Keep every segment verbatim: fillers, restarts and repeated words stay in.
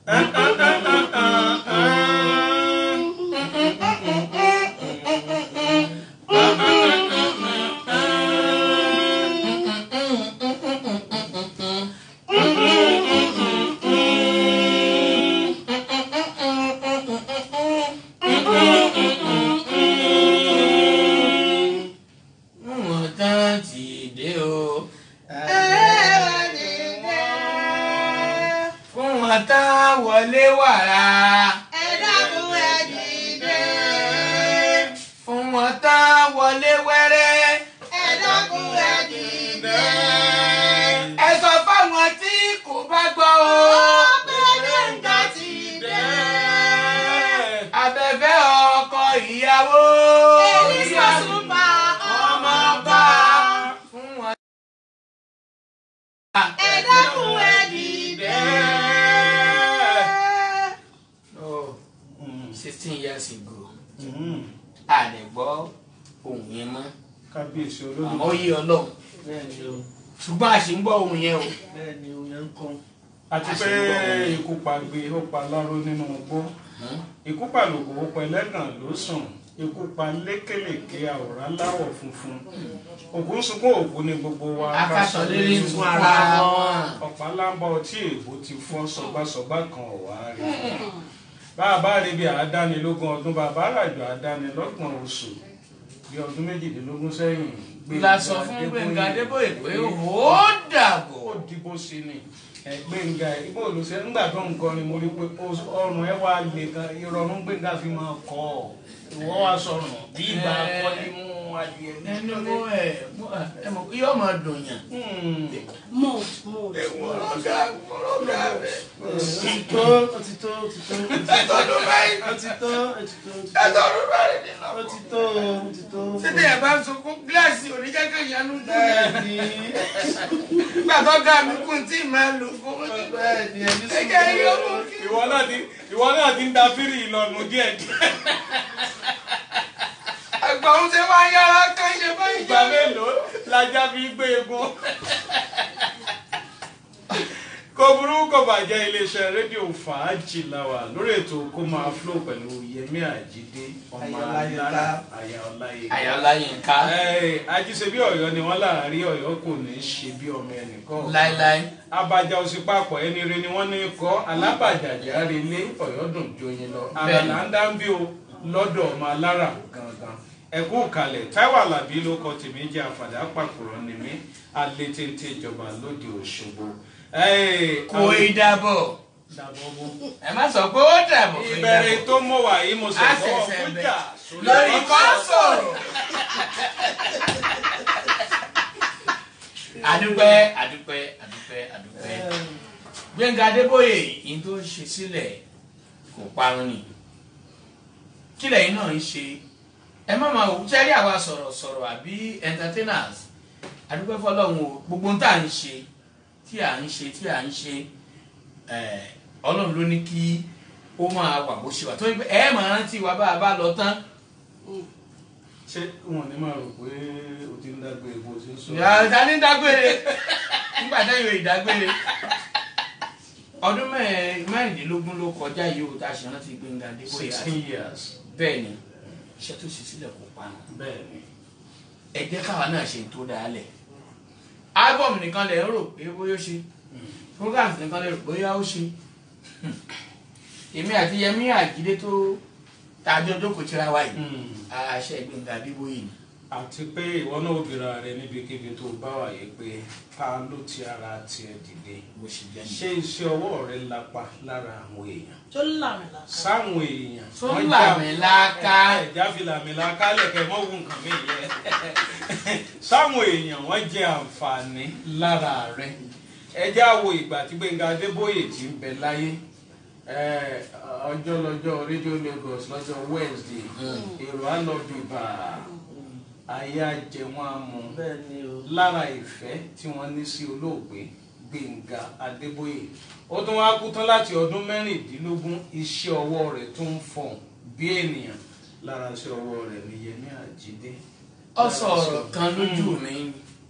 Wọlé wàrà ẹ dákun ẹ dìde. fún wọn tá wọlé wẹ́rẹ́ ẹ dákun ẹ dìde. ẹ sọ fáwọn tí kò bá gbọ́ o. Gbẹ̀ngà ti dé. Abẹ́fẹ́ ọkọ ìyàwó. Elisa Super ọmọ ọba. Fún wọn. Ẹ dákun ẹ dìde. Sixteen years ago, a lè gbọ́ ohun yẹn mọ́. Kábíyèsí olódùmarè. Àmọ́ ó yé Ọlọ́run. Ṣùgbọ́n a ṣì ń gbọ́ ohun yẹn o. Bẹ́ẹ̀ni ohun yẹn ń kọ́. Àti pé ikú pagbe ó pa láró nínú igbó. Ikú pàlòkò ó pa ẹlẹ́gàn ló sùn. Ikú pa lékèlèké àwòrán láwọ̀ funfun. Òkú ń sunkún òkú ní gbogbo wa. Akásọ̀ lérí ń fún ara wọn. Ọ̀pá lámbá ọtí èbó ti fọ́ sọgbásọgbá kan ọ̀wá rẹ̀. Bàbá rẹ̀ bí àádánilógún ọdún bàbá ràjò àádánilọ́gbọ̀n oṣù bí ọdún méjìdínlógún sẹ́yìn. La sọ fún Gbẹ̀ngà Adébóyè pé ó dàbọ̀. Ó dìbò sí ni. Gbẹ̀ngà ibo olùsẹ́ nígbà tó ń kọrin mo rí pé ọrùn ẹ wá lè kan ìrọ̀rùn Gbẹ̀ngà fi máa kọ́ ọ. Ìwọ́ wá sọ̀rùn bí ìgbà kọ́lé mú adìẹ ní. Ẹnu mú ẹ ẹ mọ̀ pé yóò máa dùn yàn. Mold mold. Èwọ̀ ọ̀gá ọ̀gá rẹ̀. Òtítọ́ òtítọ́ òtítọ́. Ẹ̀tọ́dún báyìí. Òtítọ́ òtítọ́ òtítọ́. Ẹ̀tọ́dún báyìí nínú. Òtítọ́ òtítọ́. Títí ẹ̀ bá ń sunkún gíláàsì oníjẹ́kẹ́ ìyanu dùn. Bẹ́ẹ̀ni. Nígbà tó ga mi kún tí màá lò fún mi. Bẹ́ẹ̀ni ẹni sùn. Ẹ̀jẹ̀ yóò mú kí. Ìwọ náà ti ìwọ náà ti ń da fírì ìlọ̀nù díẹ̀ díẹ̀. Àgbà òun ṣe máa ń yára kán ṣe báyìí. Ìgbà mélòó lajá fi gbé egun? Kò burú kò bàjẹ́ iléeṣẹ́ rédíò Fàájì la wà lórí ètò kó máa flow pẹ̀lú Yẹmí Àjídé ọmọ alára àyà ọláyé. Àyà Ọláyínká. Ajíṣe bí Ọ̀yọ́ ni wọ́n láàárín Ọ̀yọ́ kò ní ṣe bí ọmọ ẹnìkan. Láíláí. Abájá òsì papọ̀ ẹni re ni wọ́n ní kọ́ alábàjàjà relé Ọ̀yọ́ dùn joyin lọ. Àràlà ń dá ń bí o lọ́dọ̀ ọmọ alára gangan. Ẹ̀kú kalẹ̀ Táíwò Àlàbí ló kọ tèmi jẹ́ àfàdá pàkúrọ̀ ni mí alẹ́ téńté ìjọba lóde Òṣogbo. Kò ì dàbọ̀. Dàbọ̀ bó. Ẹ má sọ pé ó dàbọ̀. Ìbẹ̀rẹ̀ tó mọ̀ wá yìí mo sọ fọwọ́ fújà lórí kọ́sọ̀rọ̀. Adúpẹ́ adúpẹ́ adúpẹ́ adúpẹ́. Gbẹ̀ngà Adébóyè yìí tó ń ṣe sílẹ̀ kò parun ni. Kílẹ̀ yìí náà ń ṣe. Ẹ má máa wò ó sẹ́rí àwa sọ̀rọ̀ sọ̀rọ̀ àbí entertainers. Adúpẹ́ fọlọ́run o gbogbo ohun tá à ń ṣe tí à ń ṣe tí à ń ṣe Ọlọ́run ló ní kí ó máa wà bó ṣe wà tó ẹ máa rántí wa bá a bá lọ tán. Ṣé wọn ní máa rò pé o ti ń dágbére bó ṣe ń sọ? Ìyá ní dágbére nígbà táyọ̀ ìdágbére ọdún mẹ́rìndínlógún ló kọjá yìí ó tá a ṣe rántí Gbẹ̀ngà Adébóyè. Sixteen years. Bẹ́ẹ̀ ni iṣẹ́ tó ṣe sílẹ̀ kò pa. Bẹ́ẹ̀ ni. Ẹ jẹ́ káwa náà ṣe tó dáa lẹ̀. Álbọ̀mù nìkan lè rò pé bóyá ó ṣe programs nìkan lè rò bóyá ó ṣe èmi àti Yẹmí Àjídé tó tàjọ jókòó tira wa yìí àṣẹ Gbẹ̀ngà Adébóyè ni. Àti pé ìwọ náà obìnrin rẹ níbikíbi tó bá wà yìí pé ta ló ti ara tiẹ̀ dìde bó ṣe jẹ́ ni. ṣé iṣẹ́ ọwọ́ rẹ lápá lára àwọn èèyàn Tó làmìlàkà. sáwọn èèyàn tó làmìlàkà ẹ̀já fi làmìlàkà lẹ̀kẹ̀ mọ́ wù nǹkan mi yẹ sáwọn èèyàn wọ́n jẹ àǹfààní lára rẹ ẹjá wo ìgbà tí Gbẹ̀ngà Adébóyè ti ń bẹ láyé ọjọ́ lọ́jọ́ rédíò Lagos lọ́jọ́ Wednesday èrò alọ́dúnbà ayé àjẹwọ́n amú lára ìfẹ́ tí wọ́n ní sí olóògbé Gbẹ̀ngà Adébóyè ó tún wá kú tán láti ọdún mẹ́rìndínlógún iṣẹ́ ọwọ́ rẹ̀ tó ń fọ̀n bí ènìyàn lára iṣẹ́ ọwọ́ rẹ̀ ní Yẹmí Àjídé. ó sọ ọ̀rọ̀ kan lójú mi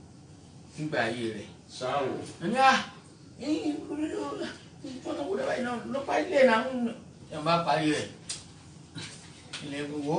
nígbà ayé rẹ̀. sáwò. ẹni à fọ́tò kò dábàá iná ló parí ilé náà ẹ̀ ń bá parí rẹ̀ ilẹ̀ gbogbo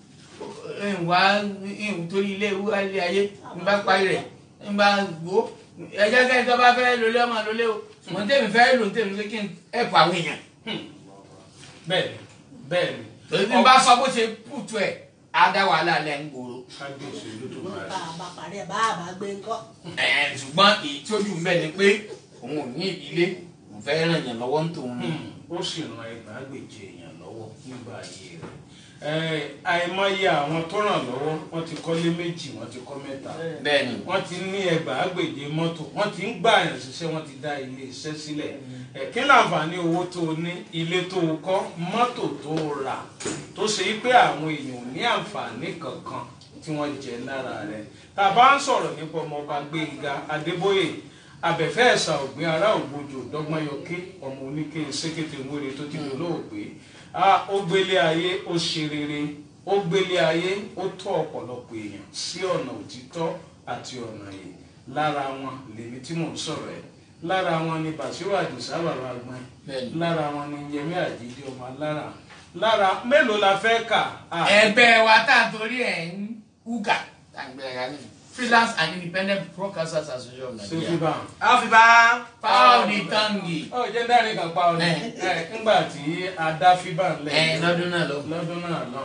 ìwà torí ilé ilé ayé ń bá parí rẹ̀ ń bá gbó ẹjẹ́ kẹ́kẹ́ tó bá fẹ́ lólé ọmọ lólé o wọ́n tẹ̀mí fẹ́ lò tẹ̀mí pé kí n ẹ̀pọ̀ àwọn èèyàn. bẹ́ẹ̀ni bẹ́ẹ̀ni. torí bí n bá sọ bó ṣe pùtù ẹ̀ á dá wàhálà lẹ́ ń gbòòrò. kábíyèsí ló tó máa bá a bá parí ẹ̀ bá a bá gbé ńkọ́. ẹ̀ ṣùgbọ́n èyí tí ó jù ń bẹ̀ ni pé òun ò ní ìdílé òun fẹ́ ràn yàn lọ́wọ́ ń tòun. ó sì ran ẹgbàágbèje èèyàn lọ́wọ́ nígbà ayé rẹ̀ àìmọye àwọn tó ràn lọ́wọ́ wọ́n ti kọ́lé méjì wọ́n ti kọ́ mẹ́ta bẹ́ẹ̀ni wọ́n ti ní ẹgbàágbèje mọ́tò wọ́n ti ń gbà yàn ṣiṣẹ́ wọ́n ti dá ilé iṣẹ́ sílẹ̀ kí láǹfààní owó tó o ní ilé tó o kọ́ mọ́tò tó o rà tó ṣe pé àwọn èèyàn ò ní àǹfààní kankan tí wọ́n jẹ lára rẹ̀ tá a bá ń sọ̀rọ̀ nípa ọmọọba Gbénga Adébóyè abẹ̀fẹ́ ẹ̀sà ògbìn ará ògbójò dọ́gbọ́nyọké ọmọ oníke ṣékété wéré tó ti dolóògbé ó gbélé ayé ó ṣe rere ó gbélé ayé ó tọ́ ọ̀pọ̀lọpọ̀ èèyàn sí ọ̀nà òtítọ́ àti ọ̀nà yìí lára wọn lèmi tí mò ń sọ̀rọ̀ ẹ̀ lára wọn ni Bàṣírù Àdìsá bàbá gbọ́n lára wọn ni Yẹmí Àjídé ọmọ alára lára mélòó la fẹ́ kà. ẹgbẹ́ wa tá a torí ẹ̀ ń húgà Freelance and Independent Broadcasters Association of Nigeria. Sofiba. Afiba. Paoli Tangi. Ó jẹ́ dárí kan pa ọ̀nà ẹ̀ ńgbà tí a dá Fiba ńlẹ̀. Ẹ lọ́dún náà lọ. Lọ́dún náà lọ.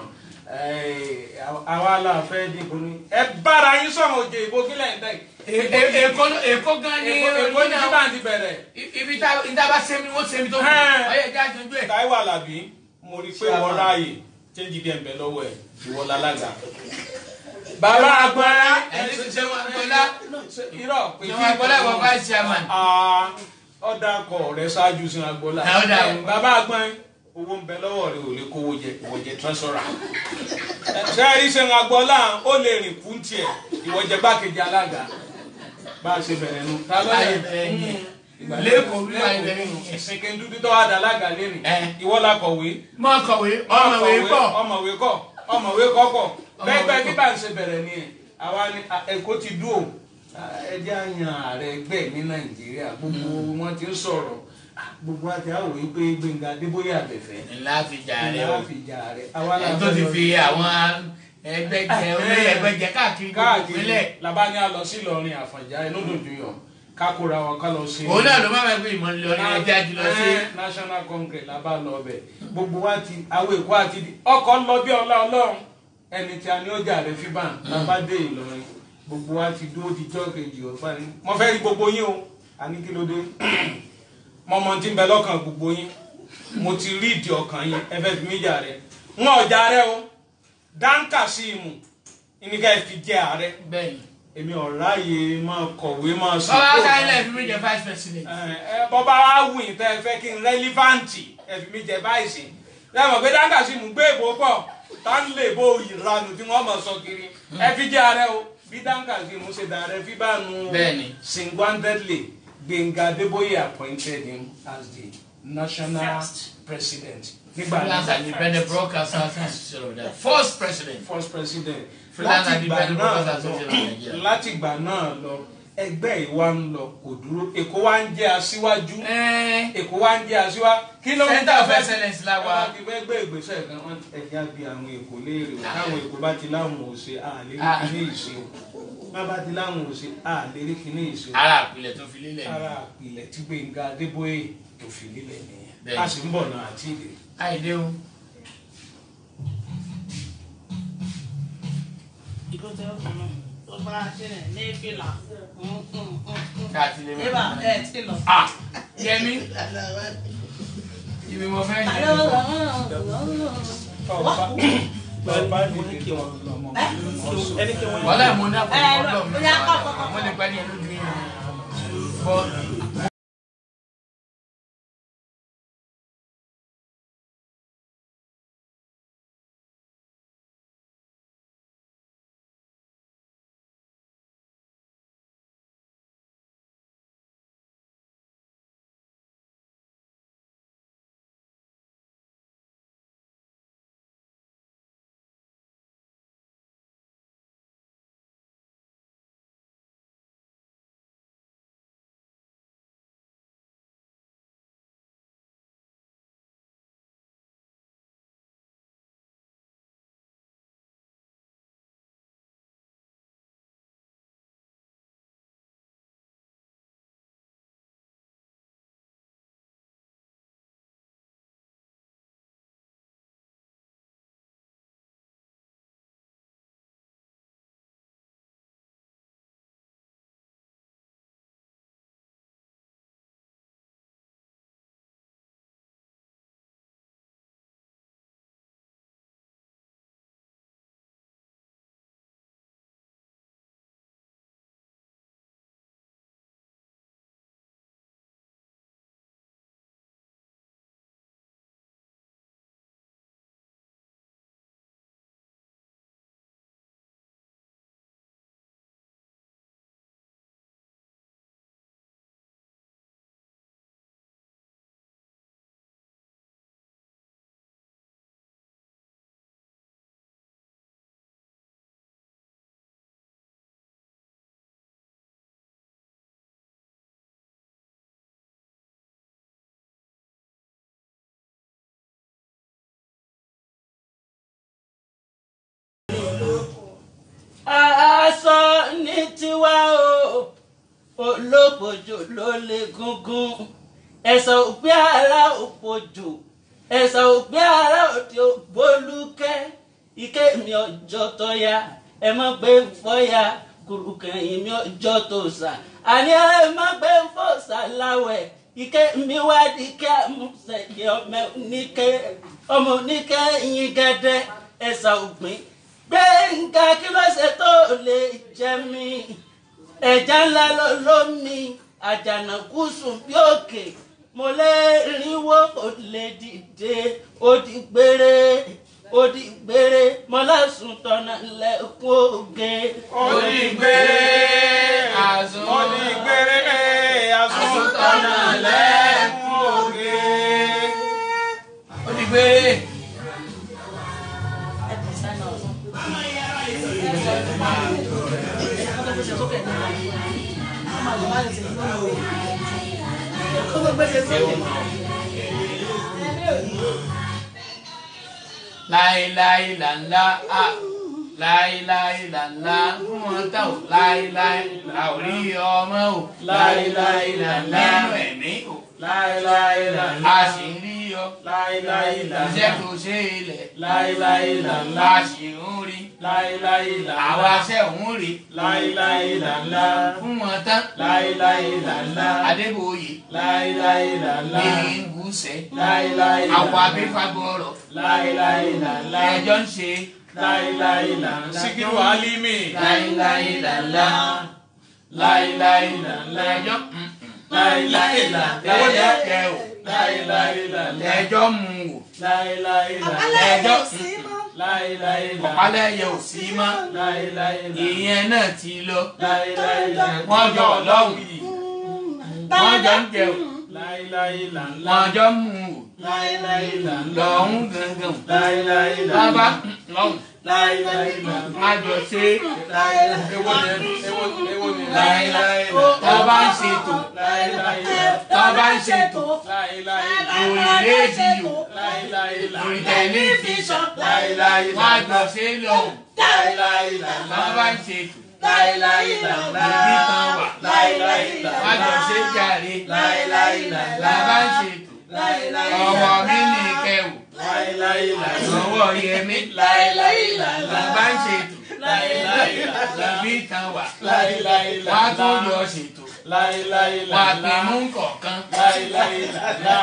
Àwa la fẹ́ dìbò ní. Ẹ bára yín sọ̀rọ̀ òjò ìbò kílẹ̀ ń tẹ̀. Èkó Èkó gan ni Èkó ní Fiba ti bẹ̀rẹ̀. Ibi tá a bá sẹ́mi wọ́n sẹ́mi tó kù. Ọyẹ ìjà àjọjú ẹ̀. Táíwò Àlàbí, mo rí i pé wọ́n ráàyè chéjì dẹ̀ ń bẹ lọ́wọ́ ẹ̀ ìwọ lálága. Bàbá Agbọ́lá ẹni tí ṣe wọn Agbọ́lá irọ́ pé kí wọn Agbọ́lá wọ vice chairman. ọ̀dà kọ̀ rẹ̀ ṣáájú sí Agbọ́lá. Bàbá Agbọ́n owó ń bẹ lọ́wọ́ rẹ̀ ò lè kówó jẹ ìwọ jẹ treasurer. Ṣé rí ṣe Agbọ́lá ó lè rìn kún tiẹ̀ ìwọ jẹ gbákejì alága. Bá a ṣe bẹ̀rẹ̀ nu. Ta ló yẹ lẹ́kọ̀ọ́ bí wàá bẹ̀rẹ̀ nù. Ìsìnkè dúdú tó wà dá alága lẹ́nu. Ìwọ la kọ̀wé. Mọ kọ̀wé ọmọwé kọ̀. Ọmọwé kọ̀ ọmọwé kọ̀ pọ̀ bẹ́ẹ̀ bí bá ń ṣe bẹ̀rẹ̀ ni àwa ni Èkó ti dúró ẹjẹ́ àyàn ààrẹ ẹgbẹ́ ní Nàìjíríà gbogbo wọn ti ń sọ̀rọ̀ gbogbo àti àwò yìí pé Gbénga Adébóyè Abẹ́fẹ́ ńlá fi jà rẹ o ńlá fi jà rẹ àwa la tó ti fi àwọn ẹgbẹ́jẹ orí ẹgbẹ́jẹ káàkiri gbogbo ìpínlẹ̀. làbá ní a lọ sí Ìlọrin Àfọ̀njá inú dòdò yọ kákóra wọn ká lọ sí. òun náà ló má bẹ pé ìmọ̀ nílò ní ẹjẹ́ àti lọ sí. National Congress làbá lọ bẹ̀ gbogbo wa ti àwọn Èkó àti ọkọ̀ lọ bí ọlá Ọlọ́run ẹni tí a ní ọjà rẹ fi bàn lábá dé Ìlọrin gbogbo wa ti dúró di jọ́ kejì ọ̀fà ni mo fẹ́ rí gbogbo yín o a ní kí ló dé mo mọ tí ń bẹ lọ́kàn gbogbo yín mo ti rí ìdí ọkàn yín ẹ fẹ́ fi mí jà rẹ wọn ọjà rẹ o dáńkà sí ìmù ìníkà ẹ fi jẹ ààrẹ bẹ́ẹ̀ni èmi ọ̀rá yìí máa kọ̀wé máa sọ. bọ́lá sáyẹn fi mí jẹ vice president. ẹ bọ́bá wa wù yín tẹ́ ẹ fẹ́ kí n rẹ́lífáǹtì ẹ fi mí jẹ vice lẹ́mọ̀ pé dáńkà sí ìmù gbé èbó pọ̀ tá ń lè bo ìranù tí wọ́n mọ̀ sọ kiri ẹ fi jẹ́ ààrẹ o bí dáńkà sí ìmú ṣe dà rẹ fíbà nù single-handedly Gbénga Adébóyè appointed him as the national president. Freelance and Independent Broadcasters Association of Nigeria. First president. First president. Freelance and Independent Broadcasters Association of Nigeria. Láti ìgbà náà lọ ẹgbẹ́ ìwà ń lọ kò dúró Èkó wa ń jẹ́ aṣíwájú. Èkó wa ń jẹ́ aṣíwájú. Kí ló ń Center of Excellence la wa. Ẹ bá ti fẹ́ gbé ìgbésẹ̀ kan wọ́n ẹ̀já bí àwọn Èkó léèrè o káwọn Èkó bá ti láwọn ò ṣe àlérí kíní ìṣe o wọ́n bá ti láwọn ò ṣe àlérí kíní ìṣe o. Ara àpilẹ̀ tó fi lélẹ̀. Ara àpilẹ̀ tí Gbénga Adébóyè tó fi lélẹ̀ nìyẹn. A sì ń bọ̀ náà àti ìdè. Àìdé o. ìkọ́jọ́ ọkùnrin tó bá ṣe ní ìfìlà. Káàtì lè mọ̀. Eba ẹ ti lọ. Ah! Yẹmí. Ibi mo fẹ́ yẹ. Wọ́n lè mú ní àpò ìfọ́dọ̀ mi. Mo lè pẹ́ ní ẹlú ju yín. olóbojò ló lè gúngún ẹ̀sà òpé ara òpojò ẹ̀sà òpé ara òde ògbólúkẹ́ ike mi ọjọ́ tó yá ẹ má gbé fọ́yà kùrùkẹ́yìn mi ọjọ́ tó sà àní ẹ má gbé fọ́sà láwẹ̀ ike mi wá di kí àmúṣẹ̀yẹ ọmọ oníkẹ́ ọmọ oníkẹ́ yín gẹ́dẹ́ ẹ̀sà ògbìn Gbénga kí ló ṣe tó lè jẹ mí ẹja ńlá ló lómi àjànàkú sùn bí òkè mo lè rínwó kò lè dìde ó di gbére ó di gbére mo lásùn tọ̀nà lẹ́kún oge. ó di gbére àsùn ó di gbére àsùn tọ̀nà lẹ́kún oge. ó di gbére. láíláí lànlá a láíláí lànlá fún wọn tá ò láíláí là ò rí ọmọ ò láíláí lànlá nínú ẹ̀mí ò láíláí lànlá a sì ń rí ọ láíláí lànlá iṣẹ́ tó ṣe ilẹ̀ láíláí lànlá a sì ń rí láíláí lànlá àwa ṣe ń rí láíláí lànlá fún wọn tán láíláí lànlá Adébóyè láíláí lànlá ní gúúsẹ̀ láíláí lànlá àwọn abẹ́fagbọ́rọ̀ láíláí lànlá ẹjọ́ ń ṣe láíláí lànlá Síkírù Álímì láíláí lànlá láíláí lànlá ẹjọ́ láíláí lànlá ẹjọ́ kẹ o láíláí lànlá ẹjọ́ mu o láíláí lànlá ẹjọ́ láíláí lànlá ọ̀pálẹ̀yẹ ò sí mọ́ láíláí lànlá ìyẹn náà ti lọ láíláí lànlá wọ́n jọ ọlọ́run yìí wọ́n jọ ń jẹ o láíláí lànlá wọ́n jọ mú o láíláí lànlá lọ́hún gangan láíláí lànlá bàbá lọ́hún láíláí lànlá àjọṣe láíláí ewo ni ewo ni ewo ni láíláí lànlá tọ́ba ń ṣètò láíláí lànlá tọ́ba ń ṣètò láíláí lànlá lórí rédíò láíláí lànlá lórí tẹlifíṣàn láíláí lànlá wọ́n àjọṣe lọ́hún láíláí lànlá tọ́ba ń ṣètò láíláí lànlá ìbí kan wà láíláí lànlá wọ́n àjọṣe jàre láíláí lànlá bá ń ṣètò ọwọ́ mi ní kẹwù láíláí lànlá ọwọ́ yẹmí láíláí lànlá bá ń ṣètò láíláí lànlá ìbí kan wà láíláí lànlá wọ́n á tún yọ ṣètò láíláí lànlá wọ́n á pè mú kọ̀ọ̀kan láíláí lànlá.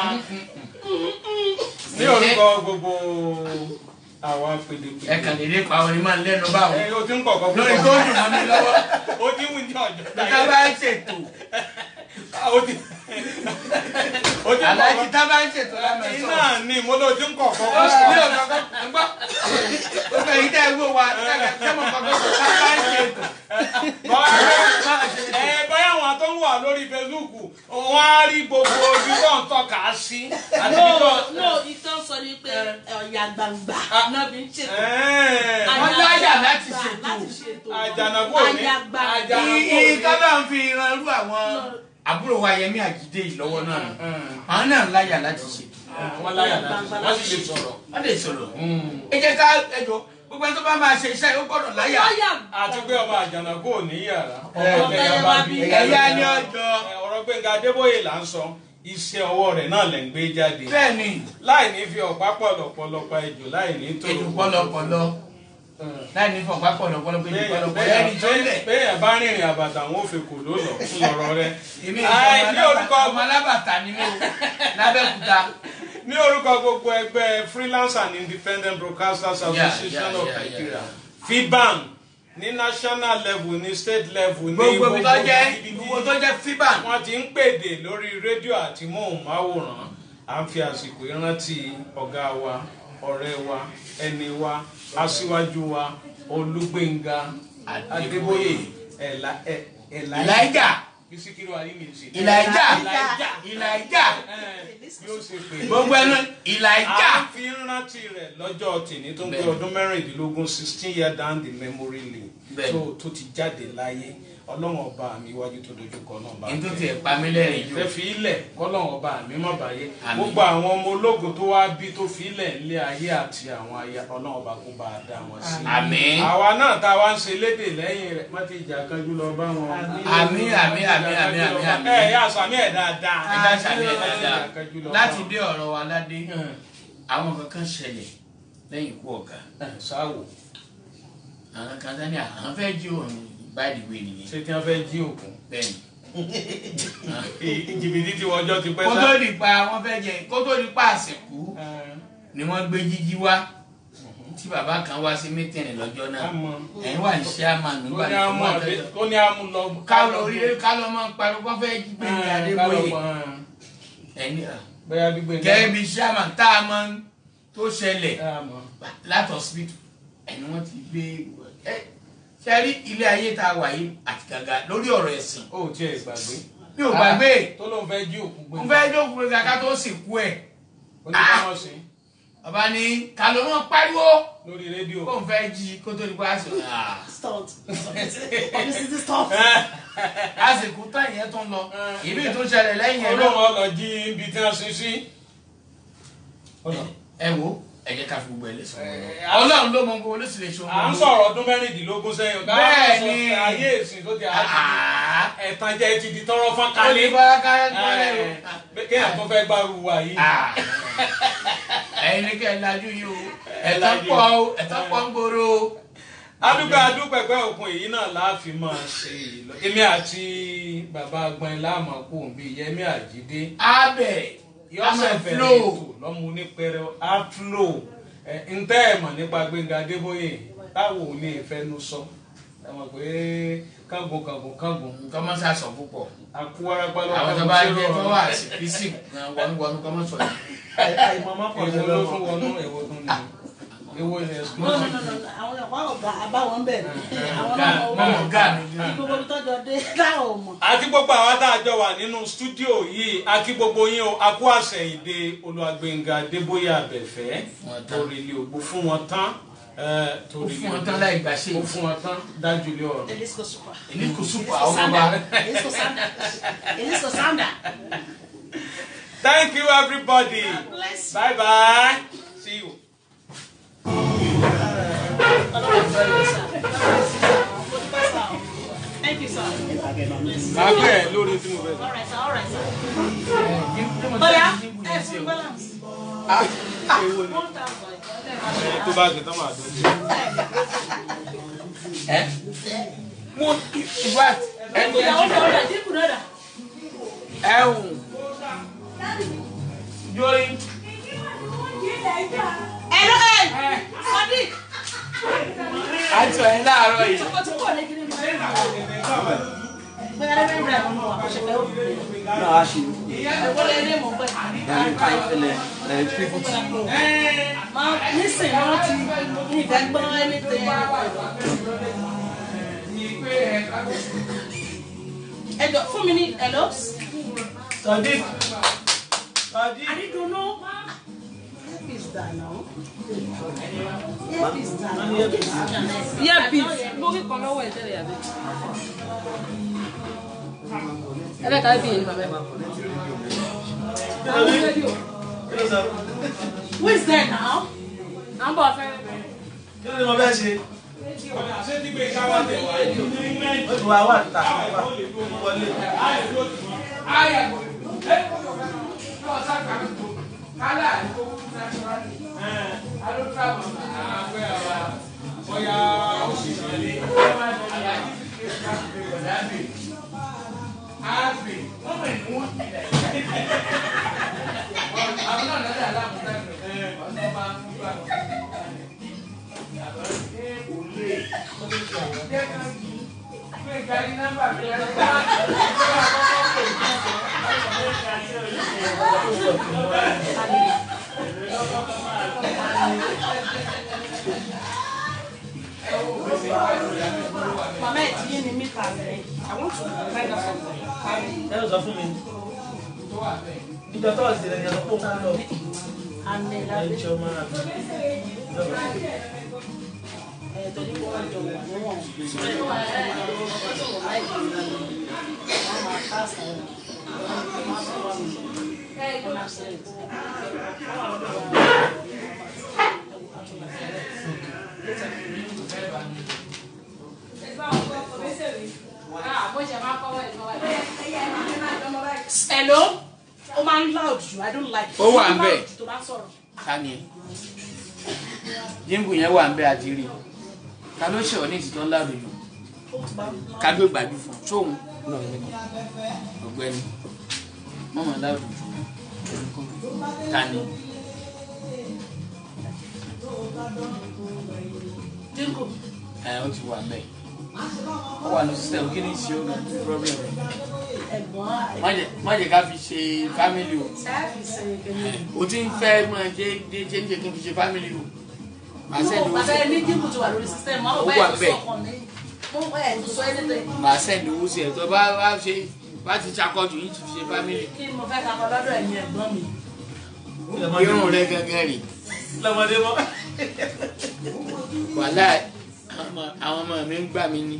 ní orúkọ gbogbo àwọn apèdèpèdè. ẹ kàn dédé pa orin máa ń lẹ́nu báwọn. ẹ o ti ń kọ̀ọ̀kan fún lórí tó dùn mọ́ mi lọ́wọ́. o ti ń wí ní ọjọ́. tá bá ń ṣètò. o ti o ti ń kọ̀ọ̀kan. aláìsí tá bá ń ṣètò lámẹ̀ sọ. iná ni mo ló ti ń kọ̀ọ̀kan fún ó sì ní ọ. ọ̀kọ̀ọ̀kan ń gbọ́. ó fẹ́ yí dẹ́ wó wa kẹ́mọ̀ kọ̀ọ̀kan kò tá bá ń ṣètò. ẹ báyà àwọn tó ń wà lórí Facebook wọn á rí gbogbo ojú tó ń tọ́ka sí. no no ìtàn sọ ni pé ọ̀yà gbangba náà fi ń ṣètò. wọ́n láyà láti ṣètò. àjànàkú òní àjànàkú òní. ìtọ́lá ń fi ìrànlú àwọn àbúrò wa Yẹmí Àjídé yìí lọ́wọ́ náà àwọn náà láyà láti ṣètò. wọ́n láyà láti ṣètò wọ́n sì lè sọ̀rọ̀. wọ́n lè sọ̀rọ̀. ẹ jẹ́ ká ẹjọ́ gbogbo ẹni tó bá máa ṣe iṣẹ́ yóò gbọ́dọ̀ láyà. àti pé ọba àjànàkú òní yàrá. ẹ̀yà ni ọjọ́. ọ̀rọ̀ Gbénga Adébóyè là ń sọ iṣẹ́ ọwọ́ rẹ̀ náà lẹ̀ ń gbé jáde. bẹ́ẹ̀ni. láì ní fi ọ̀pá pọ̀lọ̀pọ̀lọpọ̀ ejò láì ní tó. ejò pọ̀lọpọ̀lọ láì ní fọ̀pá pọ̀lọpọ̀lọ pé ejò pọ̀lọpọ̀lọ ẹni tó lẹ̀. bẹ́ẹ̀ bá rìnrìn àbàtà wọn ò fi kò ló lọ fún lọ́rọ̀ rẹ̀. èmi ìṣọ̀mọ ọmọ alábàtà ni mo lábẹ́kúta. ní orúkọ gbogbo ẹgbẹ́ Freelance and Independent Broadcasters Association of Nigeria FIBAN ní national level ní state level ní gbogbo tó jẹ́ gbogbo tó jẹ́ FIBAN. wọ́n ti ń pèdè lórí rédíò àti móhùnmáwòrán à ń fi àsìkò ìrántí ọ̀gá wa ọ̀rẹ́ wa ẹni wa aṣíwájú wa Olúgbénga Adébóyè Elijah Síkírù Álímì ṣe. Elijah Elijah yóò ṣe pé gbogbo ẹnu Elijah. a fi ń rántí rẹ̀ lọ́jọ́ tèmi tó ń pé ọdún mẹ́rìndínlógún sixteen year down the memory lane tó tó ti jáde láyé ọlọ́run ọba mi iwájú tó dojú kọ náà bá ní tó tiẹ̀ pa mí lẹ́rìn jù. ẹ fi ilẹ̀ kọ́lọ́run ọba mi má bàyẹ gbogbo àwọn ọmọ ológo tó wá bí tó fi ilẹ̀ ilé ayé àti àwọn aya ọlọ́run ọba kó bá a dá wọn sí. àmín. àwa náà tá a wá ń ṣe lédè lẹ́yìn rẹ̀ má ti jà kanjú lọ bá wọn. àmín àmín àmín àmín àmín àmín. ẹ yà sàmì ẹ̀ dáadáa. ẹ dá sàmì ẹ̀ dáadáa láti bí ọ̀rọ̀ wa ládé àwọn kankan ṣẹlẹ̀ lẹ́yìn ikú ọ̀gá. sáwò. àwọn kan sani àwọn fẹ́ jí òun by the way nìyẹn. ṣé tí wọ́n fẹ́ jí òkun. bẹ́ẹ̀ni. jìbìtì tí wọ́n jọ ti pẹ́ sá. kó tó di pa wọ́n fẹ́ jẹ kó tó di pa àsìkò ni wọ́n gbé jíjí wá tí bàbá kan wá sí mítìnì lọ́jọ́ náà ẹ̀yin wà ní chairman nígbà tí wọ́n tọ́jọ́. ó ní amú lọ. kálọ̀ oríire kálọ̀ máa ń pariwo wọ́n fẹ́ jí Gbénga Adébóyè. ẹni gẹ́gẹ́ bí chairman tá a máa ń tó ṣẹlẹ̀ láti hospital ẹni wọ́n ti gbé ṣe rí ilé ayé tá a wà yìí àti gàgà lórí ọ̀rọ̀ ẹ̀sìn. ó tiẹ̀ gbàgbé. mi ò gbàgbé. tó ló ń fẹ́ jí òkú Gbénga. ń fẹ́ jí òkú Gbénga ká tó sìnkú ẹ̀. ó ní ká mọ̀ sí. bàbá ní ká ló mọ̀ pariwo. lórí rédíò. kó n fẹ́ jí kó tó di pa àṣẹ. Stunt. Publicity stunt. àsìkò tán ìyẹn tó ń lọ ìbí tó ṣẹlẹ̀ lẹ́yìn ẹ̀ náà. olóhùn ọlọ jí ibi tí wọ́n sin sí. ẹ wo ẹ jẹ́ ká fi gbogbo ẹ lè sọ. Ọlọ́run ló mọ gbogbo olóṣèlú èso. à ń sọ̀rọ̀ ọdún mẹ́rìndínlógún sẹ́yìn. bẹ́ẹ̀ ni ayé ìsìn tó ti àṣà ẹ̀tàn jẹ́ ti di tọrọ fún kálí. olùbá kálí. kéèyàn tó fẹ́ gbárù wa yìí. ẹ̀yin ní kẹ́ ẹ̀ lajú yìí o ẹ̀tàn pọ̀ o ẹ̀tàn pọ̀ ń gbòòrò o. adúgbò adúpẹ̀pẹ̀ òkun èyí náà láàfin máa ṣe èmi àti bàbá agbọ̀n láàmú kò bí Yẹmí Àjídé. abẹ yọ̀ọ́sẹ̀ bẹ̀rẹ̀ ètò lọ́mú onípẹ̀rẹ̀ aflo ntẹ́ ẹ̀ mọ̀ nípa Gbénga Adébóyè táwọn ò lè fẹnu sọ ẹ mọ̀ pé kángun kángun kángun. nǹkan máa ń sàṣọ púpọ̀. àkúwárapá lọ́wọ́ àwọn tó bá jẹ́ tó wà sí físì wọnúwọnú kọ́ mọ́ sọ̀rọ̀. èwo ló tún wọnú èwo tún ní èwo ilẹ̀ exclusive. àwọn ọ̀pá ọ̀gá àbáwọn bẹ̀rẹ̀ àwọn ọmọ ọ̀gá mi. gbogbo tọ́jọ́ dé láwọn ò mọ̀. àti gbogbo àwọn tá a jọ wà nínú stúdíò yìí àti gbogbo yín o a kú àṣẹyìndé Olúwa Gbénga Adébóyè Àbẹ̀fẹ́ torí ilé ògbó fún wọn tán. ó fún wọn tán láì gbà ṣe. ó fún wọn tán dájú ilé ọ̀rọ̀. Elisco Super. Elisco Super àwọn ọba. Elisco Sanda. Elisco Sanda. Thank you everybody. Bye bye. See you. Thank you, sir. Máa bẹ̀ lórí tí mo bẹ̀. All right, sir. All right, sir. Bóyá ẹ fún balance. One thousand. Tó bá gbé tán máa dùn. Ẹ mo ìwà ẹ ní Ìyàwó mi ọ̀rẹ́ dínkù náà dà. ẹ wù jórí. Ẹ ló ẹ Sadiq. àti ọ̀yìn láàárọ̀ yìí. Ó ti pọ̀ ní kíni mi. Bóyá lẹ́nu ìbẹ̀rẹ̀ ọmọ wa kò ṣe fẹ́ ó. Náà a ṣe Ìwọlé ilé mọ̀ pẹ́. ká ìfẹ́lẹ̀ ẹ̀ fífútì. Máa nísìnyí wọ́n ti ní ìfẹ́ gbọ́ ẹni tẹ ẹ jọ fún mi ní elops. Sadiq. Sadiq. I don't know. Is that now? Is that now? Yeah, please. Mo rí kan lọ́wọ́ ẹ̀ tẹ́lẹ̀ yàgbé. Ẹ bẹ́ẹ̀ ká bí yẹn ní bàbá ẹ̀. Who is there now? À ń bọ̀ fẹ́. Kí ló ní mo bẹ́ẹ̀ ṣe? Ṣé tí Gbénga wá tẹ̀ wá yìí? Ó ti wá wà níta wọlé. Bóyá òṣìṣẹ́ ní. Mama ẹ̀ ti yé ni mí ta rẹ̀. I want to find out something. Ẹ lọ sọ fún mi. Ìjọ tó ọ̀sẹ̀ rẹ̀ ni ọ̀sán pọ̀ fún lọ. And then Ẹ jọ máa bí. torí kó wọ́n jọ wà níwọ̀n ṣé tó wà ẹ̀ ẹ̀ tó wà láì dé ìlànà wọ́n máa ká sàn wọ́n máa sọ wà mí wọ́n máa ṣe ètò hello o máa ń loud jù I don't like it. ó wà ń bẹ̀ tó bá sọ̀rọ̀. ká ní ẹ jíǹbù yẹn wà ń bẹ̀ àti rí ká ló ṣe ọ ní ìtìtọ́ ńlá lòlù ká gbé gbàdú fún sóhun ọ̀gbẹ́ni mọ́mọ́ láwùjọ ká ní. dínkù. ẹ ó ti wà ń bẹ̀ ó wà ní sísẹ̀mù kí ni ṣe ó lọ sí problem rẹ̀ má jẹ́ ká fi ṣe family o o ti ń fẹ́ mọ̀ ṣe ṣe ń ṣe kí n fi ṣe family o màá sẹ́ni owó sí ẹ̀ ní dínkù ti wà lórí sísẹ̀mù àwọn ọ̀bá ẹ̀ tó sọ̀kan ní mo ẹ̀ tó sọ ẹ́ màá sẹ́ni owó sí ẹ̀ tó bá wá ṣe bá ti ṣàkọjù yìí ti fi ṣe family. kí ni mo fẹ́ kakọ lọ́dọ̀ ẹ̀yin ẹ̀gbọ́n mi. irun rẹ gángan rè. lọ́mọdé mọ́. wàhálà àwọn ọmọ mi ń gbà mí ní.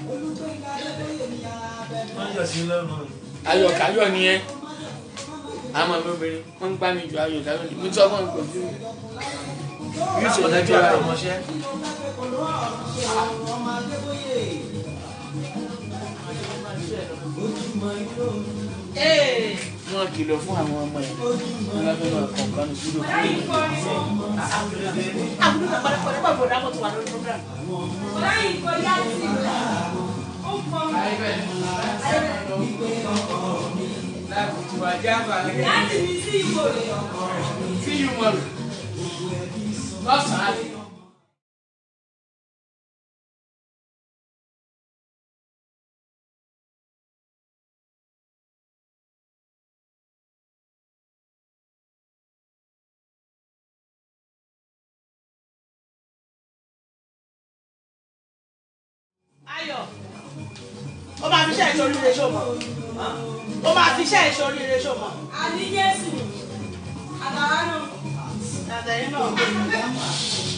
ayọ̀ káyọ̀ ni ẹ́ àwọn ọmọ mi obìnrin wọ́n ń gbà mí ju ayọ̀ káyọ̀ ni mo tọ́ fún ọkọ̀ ojú yóò ṣe ọ̀dájú ara ọmọṣẹ́. wọ́n kìlọ̀ fún àwọn ọmọ ẹ̀ wọ́n bá fẹ́ lọ kọ̀ọ̀kan ní sílò fún mi. Ayọ̀ ó máa fi iṣẹ́ ìṣòro ire ṣòmọ̀ ó máa fi iṣẹ́ ìṣòro ire ṣòmọ̀. àní Jésù àtàrà náà àtẹ̀yìn náà.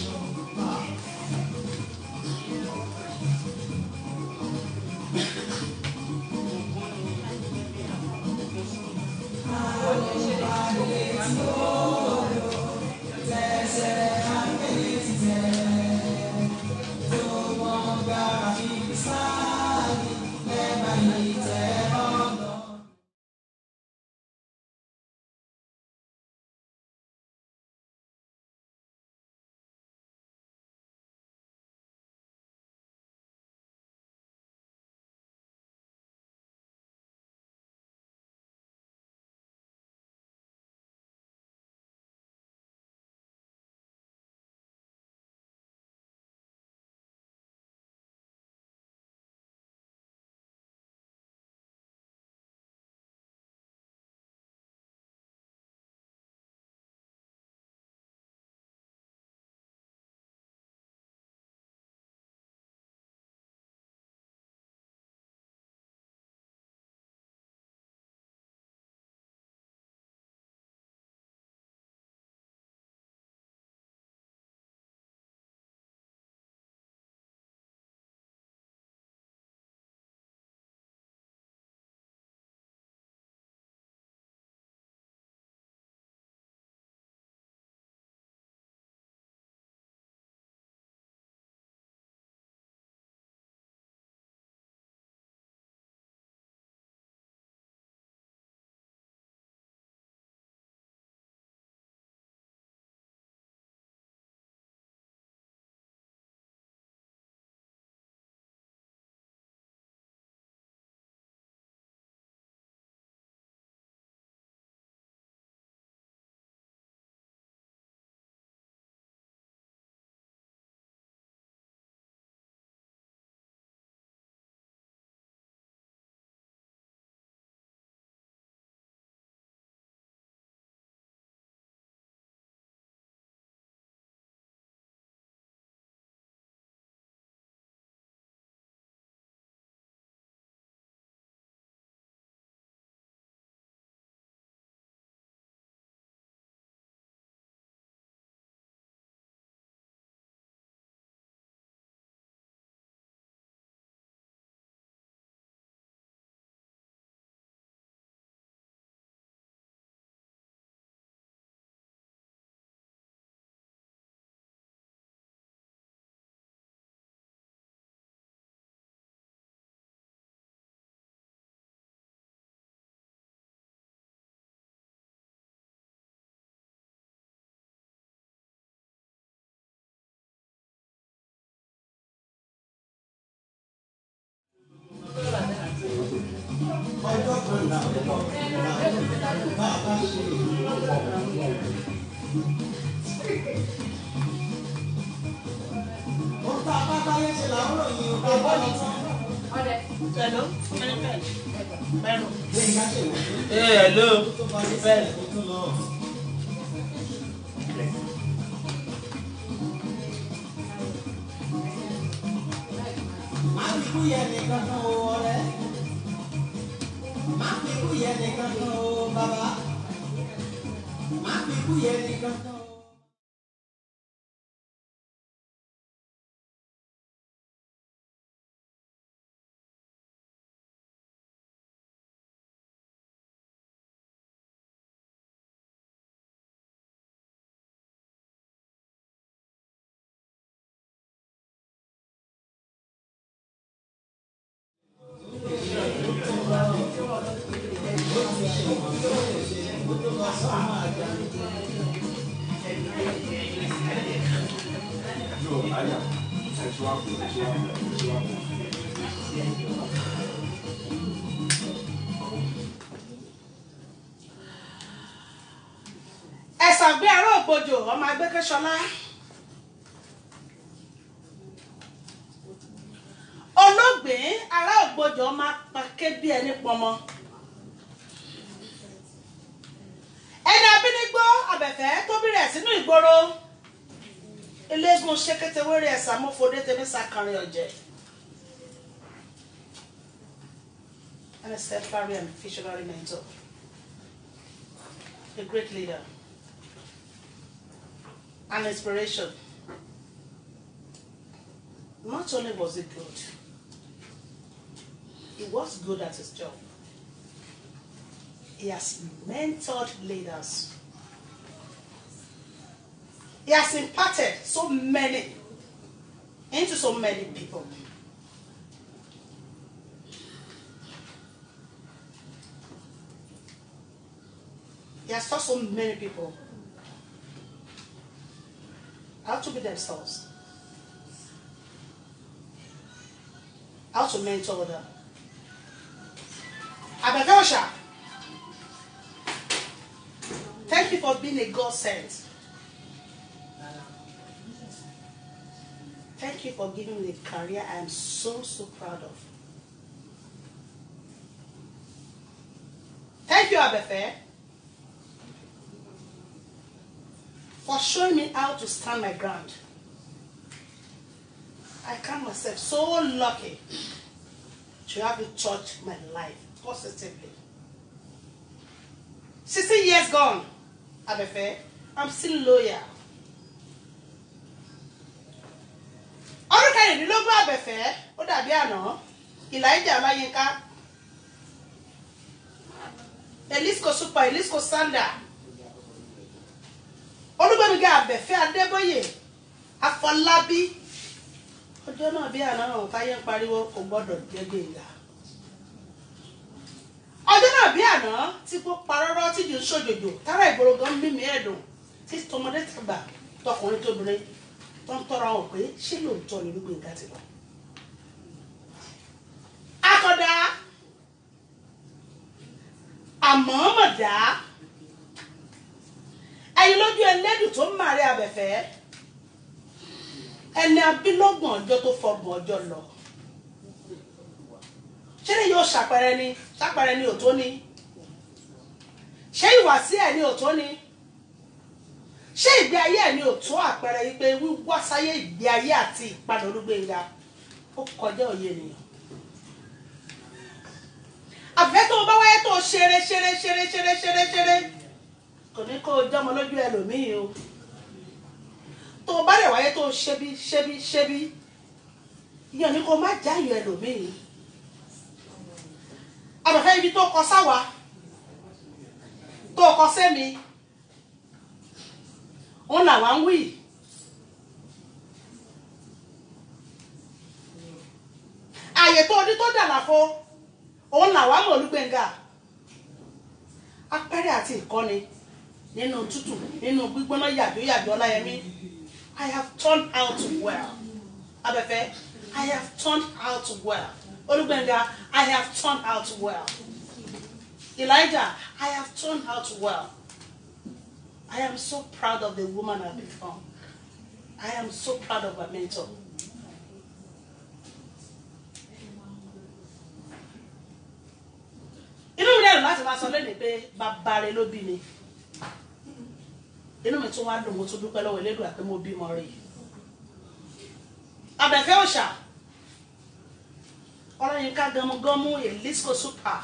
Hello? Hey, hello. Ẹ̀sà gbé ará ògbójò ọmọ Agbékẹ́ṣọlá. Olóògbé ará ògbójò ọmọ apàké bí ẹni pọmọ. Ẹni abínigbó abẹ̀fẹ́ tó bírẹ̀ sínú ìgboro. Eléégún ṣékété wéré ẹ̀sà mọ́fọdé tẹ́bí sàkàrin ọ̀jẹ̀. An exemplary and visionary mentor. A great leader. An inspiration. Not only was he good, he was good at his job. He has mentored leaders. He has imparted so many into so many people. He has taught so many people how to be themselves, how to mentor them. Abagosha, thank you for being a God sent. Thank you for giving me a career I am so, so proud of. Thank you, Abefe, for showing me how to stand my ground. I count myself so lucky to have you touch my life positively. sixteen years gone, Abefe, I'm still loyal. Ọdún kẹrìndínlógún Abẹ́fẹ́ ó dàbí àná Elijah Ọláyínká Elisco Super Elisco Sanda Olúgbémiga Abẹ́fẹ́ Adébóyè Afọlábí ọjọ́ náà bí àná náà táyé ń pariwo kò gbọ́dọ̀ jẹ́ Gbénga ọjọ́ náà bí àná tí kò parọ́rọ́ tí jù ń ṣòjòjò tára ìgboro gan mímí ẹ̀dùn tí tọmọdé tàgbà tọkùnrin tóbìnrin tó ń tọrọ àwọn pé ṣé lóòótọ́ ni Gbénga ti lọ. Akọ̀dá àmọ́mọ̀dá ẹ̀yin lójú ẹlẹ́dùn tó ń màrí Abẹ́fẹ́ ẹni abílọ́gbọ̀n ọjọ́ tó fọgbọ̀n ọjọ́ lọ. Ṣé ni yóò ṣàpẹrẹ ni ṣàpẹrẹ ni òtó ni? Ṣé ìwàsí ẹ̀ ni òtó ni? Ṣé ìgbé ayé ẹ̀ ni òtó àpẹẹrẹ yìí pé wíwá sáyé ìgbé ayé àti ìpadà Olúgbénga ó kọjá òye ènìyàn. Àbẹ́ tó bá wáyé tó ṣeré ṣeré ṣeré ṣeré ṣeré ṣeré kò ní kó jọmọ lójú ẹlòmíì o. Tó bá rẹ̀ wáyé tó ṣebí ṣebí ṣebí yíyan ní kó má jáyọ ẹlòmíì. Abẹ́fẹ́ ibi tó kọ sáwa tó kọ sẹ́mi òun làwa ń wí. Àyè tó ọdún tó dàlàfo òun làwa mọ̀ Olúgbénga. Apẹ́rẹ́ àti ìkọ́ni nínú tútù nínú gbígbóná yàjó yàjó Ọláyẹmí. I have turned out well. Abẹ́fẹ́, I have turned out well. Olúgbénga, I have turned out well. Elijah, I have turned out well. I am so proud of the woman I've become. I am so proud of my mentor. Inú mi dẹ̀rù láti máa sọ lẹ́nu pé bàbá rẹ̀ ló bí mi. Inú mi tún wá dùn mo tún dúpẹ́ lọ́wọ́ Elédùà pé mo bímọ rí. Àbẹ̀fẹ́ òòṣà. Ọláyínká gọmugọmu Elisco super.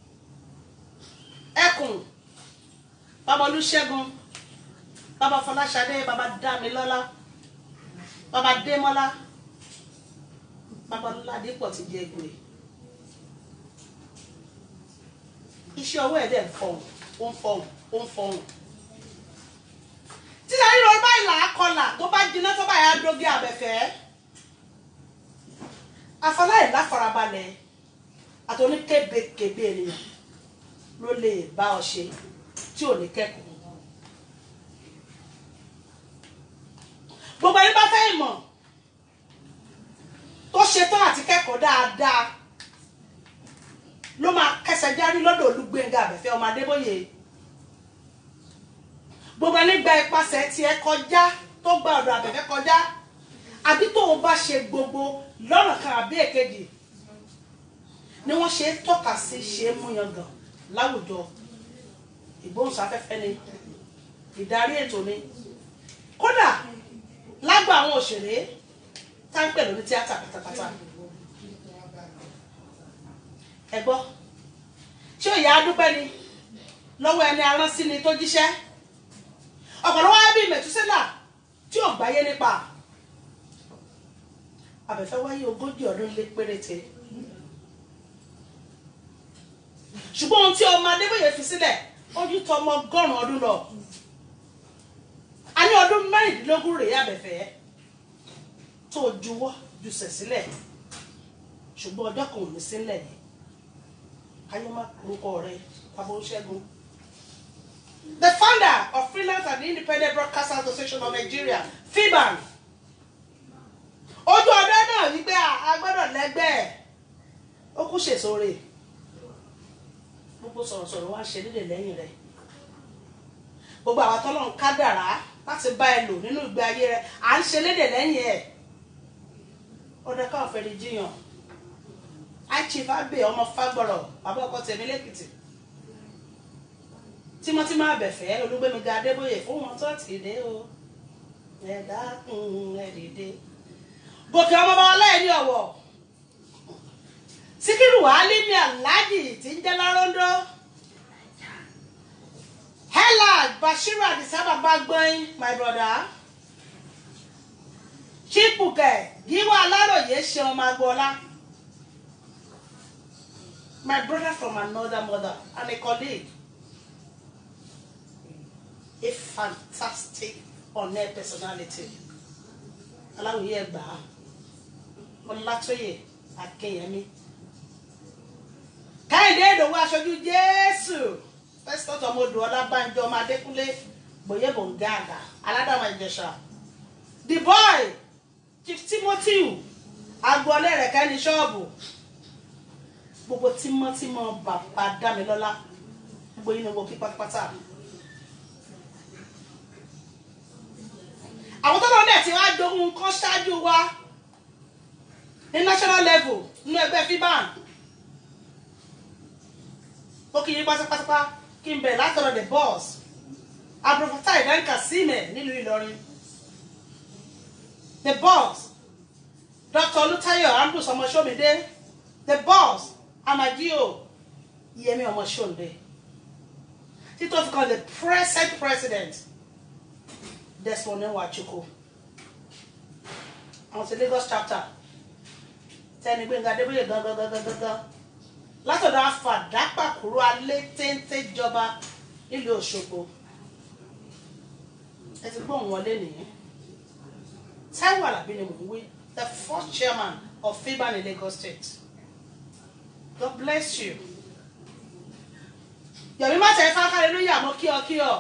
Ẹkùn. Bàbá Olúṣẹ́gun. Bàbá Fọláṣadé, Bàbá Dámilọ́lá. Bàbá Démọ́lá. Bàbá Ládípọ̀ ti jẹ gbèrè. Iṣẹ́ ọwọ́ ẹ̀ dẹ̀ ń fọhùn, ó ń fọhùn, ó ń fọhùn. Tí a ríro bá ìlà akọlà tó bá jiná tó bá yà dógé Àbẹ̀fẹ́. Afọláyìn láfarabalẹ̀ àti oníkébékébé ènìyàn ló lè bá ọ ṣe tí ò ní kẹ́kọ̀ọ́. Gbogbo ẹni bá fẹ́ ìmọ̀ tó ṣetán àti kẹ́kọ̀ọ́ dáadáa ló máa kẹsẹ̀ járí lọ́dọ̀ Olúgbénga Àbẹ̀fẹ́ ọmọ Adébóyè. Gbogbo ẹni gba ipasẹ̀ tiẹ̀ kọjá tó gba ọ̀dọ̀ Àbẹ̀fẹ́ kọjá àbí tó o bá ṣe gbogbo lọ́nà kan àbí èkejì ni wọ́n ṣe tọ́ka sí ṣe mú yangàn láwùjọ ìgbóhùnsáfẹ́fẹ́ ni ìdarí ètò ni kódà lágbo àwọn òṣèré tá ń pè lórí tíátà pátápátá. Ẹ gbọ́ ṣé òyà adúpẹ́ ni lọ́wọ́ ẹni aránsí ni tó jíṣẹ́ ọ̀pọ̀lọpọ̀ wáyé bíi Mẹ̀túsélà tí ò gbáyé nípa. Àbẹ̀fẹ́ wáyé ogójì ọdún lé péréte ṣùgbọ́n ohun tí ọmọ Adébóyè fi sílẹ̀ ojú tó ọmọ ọgọ́rùn-ún ọdún lọ. A ní ọdún mẹ́rìndínlógún rèé Àbẹ̀fẹ́ tó juwọ́ jùsẹ̀ sílẹ̀ ṣùgbọ́n ọjọ́ kan ò ní sílẹ̀ yìí ayé má kúrúkọ rẹ̀ Bàbá Olúṣẹ́gun. The founder of Freelance and Independent Broadcasters Association of Nigeria, FIBAN. Ojú ọdún náà wípé a gbọ́dọ̀ lẹ́gbẹ́ ó kú ṣèṣore gbogbo sọ̀rọ̀sọ̀rọ̀ wá ṣe dédé lẹ́yìn rẹ̀ gbogbo àwọn tọ́lọ́run kádàrá láti bá ẹ lò nínú ìgbé ayé rẹ̀ à ń ṣe lédè lẹ́yìn ẹ̀ ọdẹ káwọn fẹ́ẹ́ di jiyàn Chief Abe ọmọ Fagbọ̀rọ̀ bàbá ọkọ tèmi lẹ́kìtì tímọ́tímọ́ Àbẹ̀fẹ́ Olúgbémiga Adébóyè fún wọn tó ti dé o ẹ̀dá ẹ̀dìdé gòkè ọmọ bá ọlẹ́ẹ̀ni ọ̀wọ̀ Síkírù Álímì Aláàjì tí ń jẹ́ Láròndó Hella Bashiru Adisa bàbá gbọ́n my brother Chipuke Gíwá Aláròyé ṣe ọmọ Agboola my brother from another mother and a colleague a fantastic on-air personality Aláwòye Ẹ̀gbá Ọlátóyè Akínyẹmí Káyìndé Ìdòwú aṣojú Jésù Festus Ọmọdù Ọlábánjọ ọmọ Adékúnlé Gbòye Bòǹgàgà Aládàmà Ìjẹ̀ṣà the boy Chief Timothy Agboola Ẹ̀rẹ̀kẹ́ ní ṣọ́ọ̀bù gbogbo tímọ́tímọ́ bàbá Dámilọ́lá gbogbo yìí ni wọ́n kí pátápátá. Àwọn tó lọ dẹ̀ tí wàá dogun kan ṣáájú wa ní national level nínú ẹgbẹ́ FIBAN ó kì í pátápátá kí n bẹ̀rẹ̀ látọ̀rọ̀ the boss Abdulfatah Ibrahim Kasime nílùú Ìlọrin the boss Doctor Olútáyọ̀ Ambrose Ọmọṣọ́mídé the boss Amadio Yemi Ọmọṣọ́ndé títọ́ fi kan the present president Desmond Nwachukwu àwọn ti Lagos chapter tẹni Gbénga Adébóyè gangan gangan gangan látọ̀dọ̀ afàdápàkúrú alẹ́ téńté jọba nílùú Òṣogbo ẹ ti gbóhùn wọlé nìyí Táíwò Àlàbí ni mò ń wí the first chairman of FIBAN in Lagos State. God bless you. Yomi ma tẹ fún hallelujah mo kí ọ kí ọ.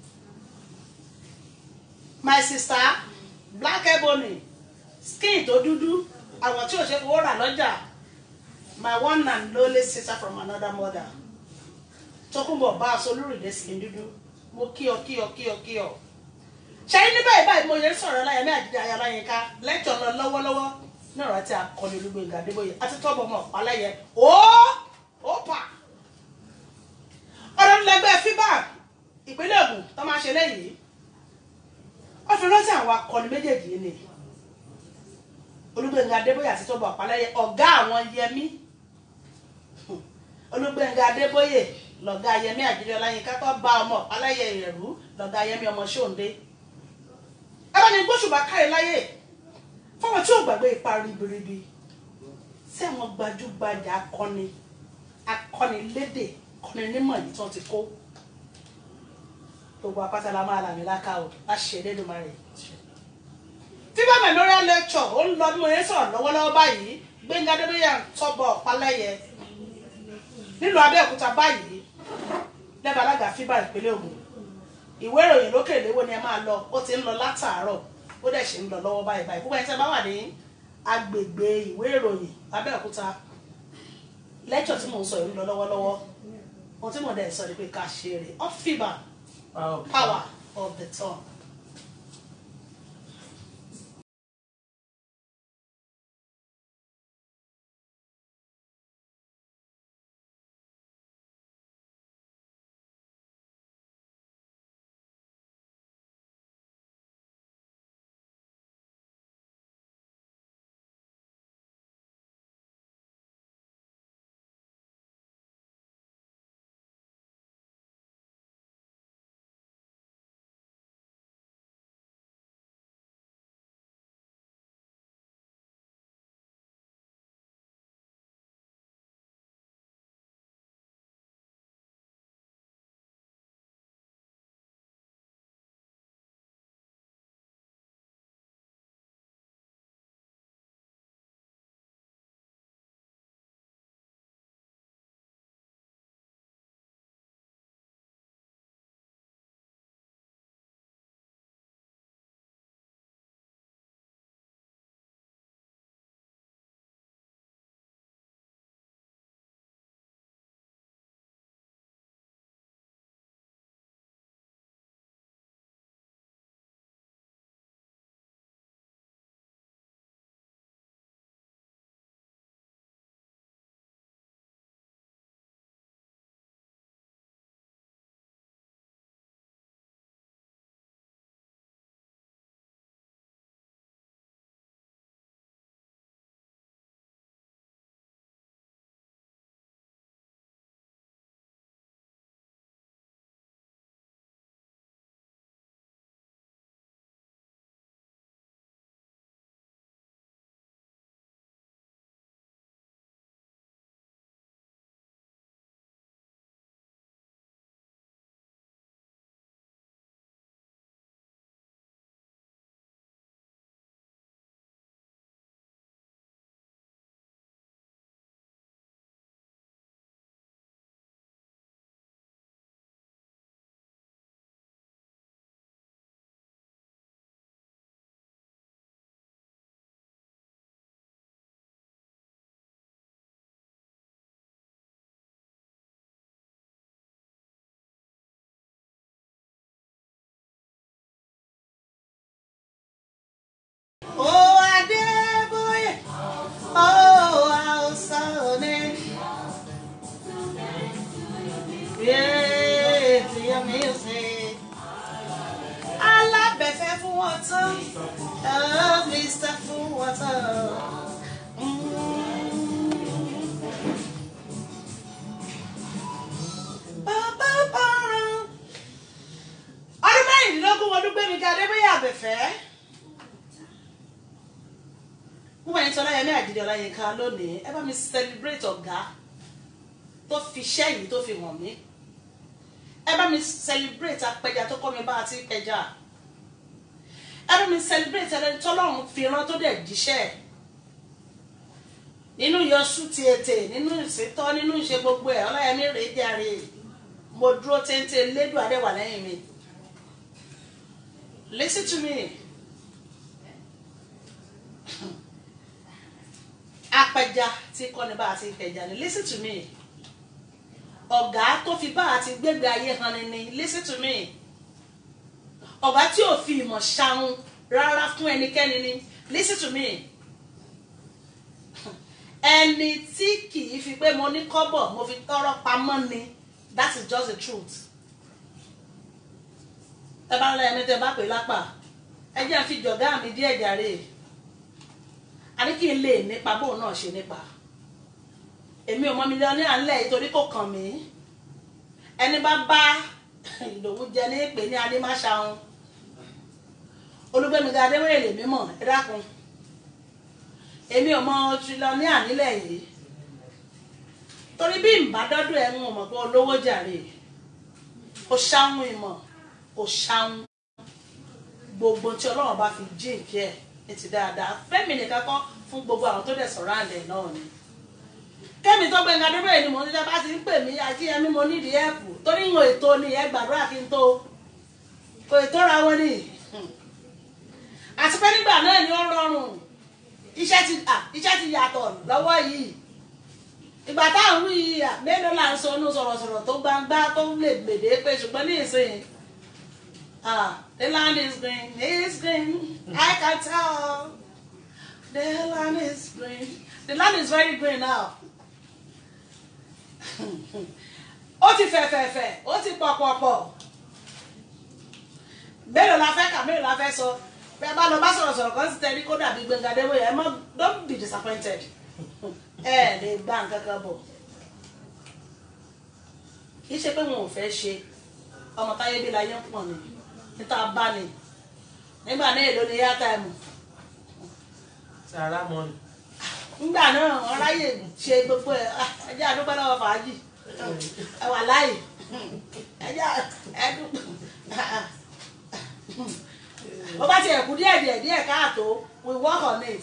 My sister Black Ebony skin tó dúdú àwọn tí ò ṣe fowó rà lọ́jà my one and only sister from another mother Tókunbọ̀ bá aṣọ olúrìndé skin dúdú mo kí ọ kí ọ kí ọ kí ọ ṣẹ́yìn ní báyìí báyìí mo yẹ sọ̀rọ̀ Ọláyẹmí Àjídé aya Ọláyínká lẹ́tọ̀ lọ lọ́wọ́lọ́wọ́ ní ọ̀rọ̀ àti akọni Olúgbénga Adébóyè àti tọ́bọ̀ ọmọ ọ̀pálẹ́yẹ ó ó pa ọ̀rọ̀ nílẹ̀gbẹ́ fíbà ìpínlẹ̀ Ògùn tó máa ṣe lẹ́yìn ó fi rántí àwọn akọni méjèèjì yìí ni Olúgbénga Adébóyè àti tọ́bọ̀ ọ̀pálẹ́yẹ ọ̀gá àwọn Yẹmí Olúgbénga Adébóyè lọ̀gá Yẹmí Àjídé Ọláyínká tó bá ọmọ ọ̀pálẹ́yẹ Ìrẹ̀rú lọ̀gá Yẹmí ọmọ Ṣóǹdé ẹ bá ní gbóṣùbà káre láyé fọwọ́n tí ò gbàgbé ipa ribiribi sí àwọn gbajúgbajà akọni akọni lédè akọni nímọ̀ yìí tí wọ́n ti kó gbogbo apáta la máa làmì láká o láṣẹ Elédùmarè Fiba Memorial Lecture ó ń lọ bí mo yẹn sọ̀rọ̀ lọ́wọ́lọ́wọ́ báyìí Gbénga Adébóyè tọ́bọ̀ ọ̀pálẹ́yẹ nílùú Abẹ́òkúta báyìí lẹ́bàá alága Fiba ìpínlẹ̀ Ògùn ìwé ìròyìn lókè léwó ni ẹ máa lọ ó ti ń lọ látàárọ̀ ó dẹ̀ ṣe ń lọ lọ́wọ́ báyìí báyìí púpọ̀ ẹ̀sẹ̀ bá wà ní agbègbè ìwé ìròyìn Abẹ́òkúta lẹ́kṣọ̀ tí mò ń sọ yìí ń lọ lọ́wọ́lọ́wọ́ ohun tí mò ń dẹ̀ sọ ni pé ká ṣe rè ọ́ Fiba power of the tongue. Oh, Mister Fuwater. Ọdún mẹ́rìndínlógún ọdún Gbénga Adébóyè Àbẹ̀fẹ́. Mo máa ń sọ Ọláyẹmí Àjídé Ọláyínká lónìí. Ẹ bá mi celebrate ọ̀gá tó fi iṣẹ́ yìí tó fi hàn mí. Ẹ bá mi celebrate apẹja tó kọ́ mi bá a ti pẹja. Ẹ bá mi celebrate ẹni tọ́lọ́run fi rán tó dẹ̀ jíṣẹ́. Nínú yọṣú ti ètè, nínú ìṣètọ́, nínú ìṣe gbogbo ẹ̀, Ọláyẹmí rèé jàre. Mo dúró téńté lédùn adẹ́wà lẹ́yìn mi. Listen to me. Apẹja tí kọ́ ni bá a ti pẹja ni. Listen to me. ọ̀gá tó fi bá àti gbégbé ayé hàn ni ni listen to me ọ̀gá tí ò fi ìmọ̀ ṣahun rárá fún ẹnikẹ́ni ni listen to me ẹni tí kì í fi pé mo ní kọ́bọ̀ mo fi tọrọ pamọ́ ni that is just the truth ẹ bá ń lọ ẹni tẹ bá pè lápá ẹ jẹ́ fi jọ̀gá mi díẹ̀ jàre àní kí n lè nípa bóun náà ṣe nípa èmi ò mọ mílíọ̀nù à ń lẹ̀ nítorí kò kàn mí ẹni bá bá Ìdòwú jẹ ní ìpè ní adémáṣáhùn Olúgbémiga Adéwòye lèmi mọ̀ ẹ dákun èmi ò mọ tírílíọ̀nù à nílẹ̀ yìí torí bí ìbádọ́dún ẹ̀ ń mọ̀ pé olówó jàre ó ṣáhùn ìmọ̀ ó ṣáhùn gbogbo tí Ọlọ́run bá fi jíǹkì ẹ̀ ní ti dáadáa fẹ́mi nìkan kọ́ fún gbogbo àwọn tó dẹ̀ sọ̀rọ̀ àǹdẹ̀ náà ni kẹ́mi tó Gbénga Adébóyè ni mo ní bá ti ń pè mí àti ẹ̀mí mo nídìí ẹ̀pù torí ìwọ̀n ètò ni ẹ gbàdúrà kí n tó kò ètò ra wọn ni àti pé nígbà náà ni ó rọrùn iṣẹ́ ti iṣẹ́ ti yàtọ̀ lọ́wọ́ yìí ìgbà táwọn wí yìí mélòó là ń sọ inú sọ̀rọ̀sọ̀rọ̀ tó gbangba tó lè gbèdé pé ṣùgbọ́n ní ìsìn ah the land is green it's green I can tell the land is green the land is very green now ó ti fẹ̀fẹ̀fẹ̀ ó ti pọ̀pọ̀pọ̀ mélòó la fẹ́ kà mélòó la fẹ́ sọ bẹ́ẹ̀ bá lọ bá sọ̀rọ̀ sọ̀rọ̀ kan sì tẹ́lí kó dàbí Gbénga Adébóyè ẹ mọ́ don't be disappointed ẹ lè gbá nǹkan kan bọ̀ kì í ṣe pé wọn ò fẹ́ ṣe ọmọ táyé bí la yẹn pọ̀ ni níta bá ni nígbà náà èlò ni yá táìmù sàrà mọ́ ni. nígbà náà wọn ráyè ṣe gbogbo ẹ ẹjẹ àdúgbò lọ́wọ́ fàájì ẹ wà láàyè ẹjẹ ẹdúgbò ó bá ti ẹ̀kú díẹ̀ díẹ̀ díẹ̀ káàtó we work on it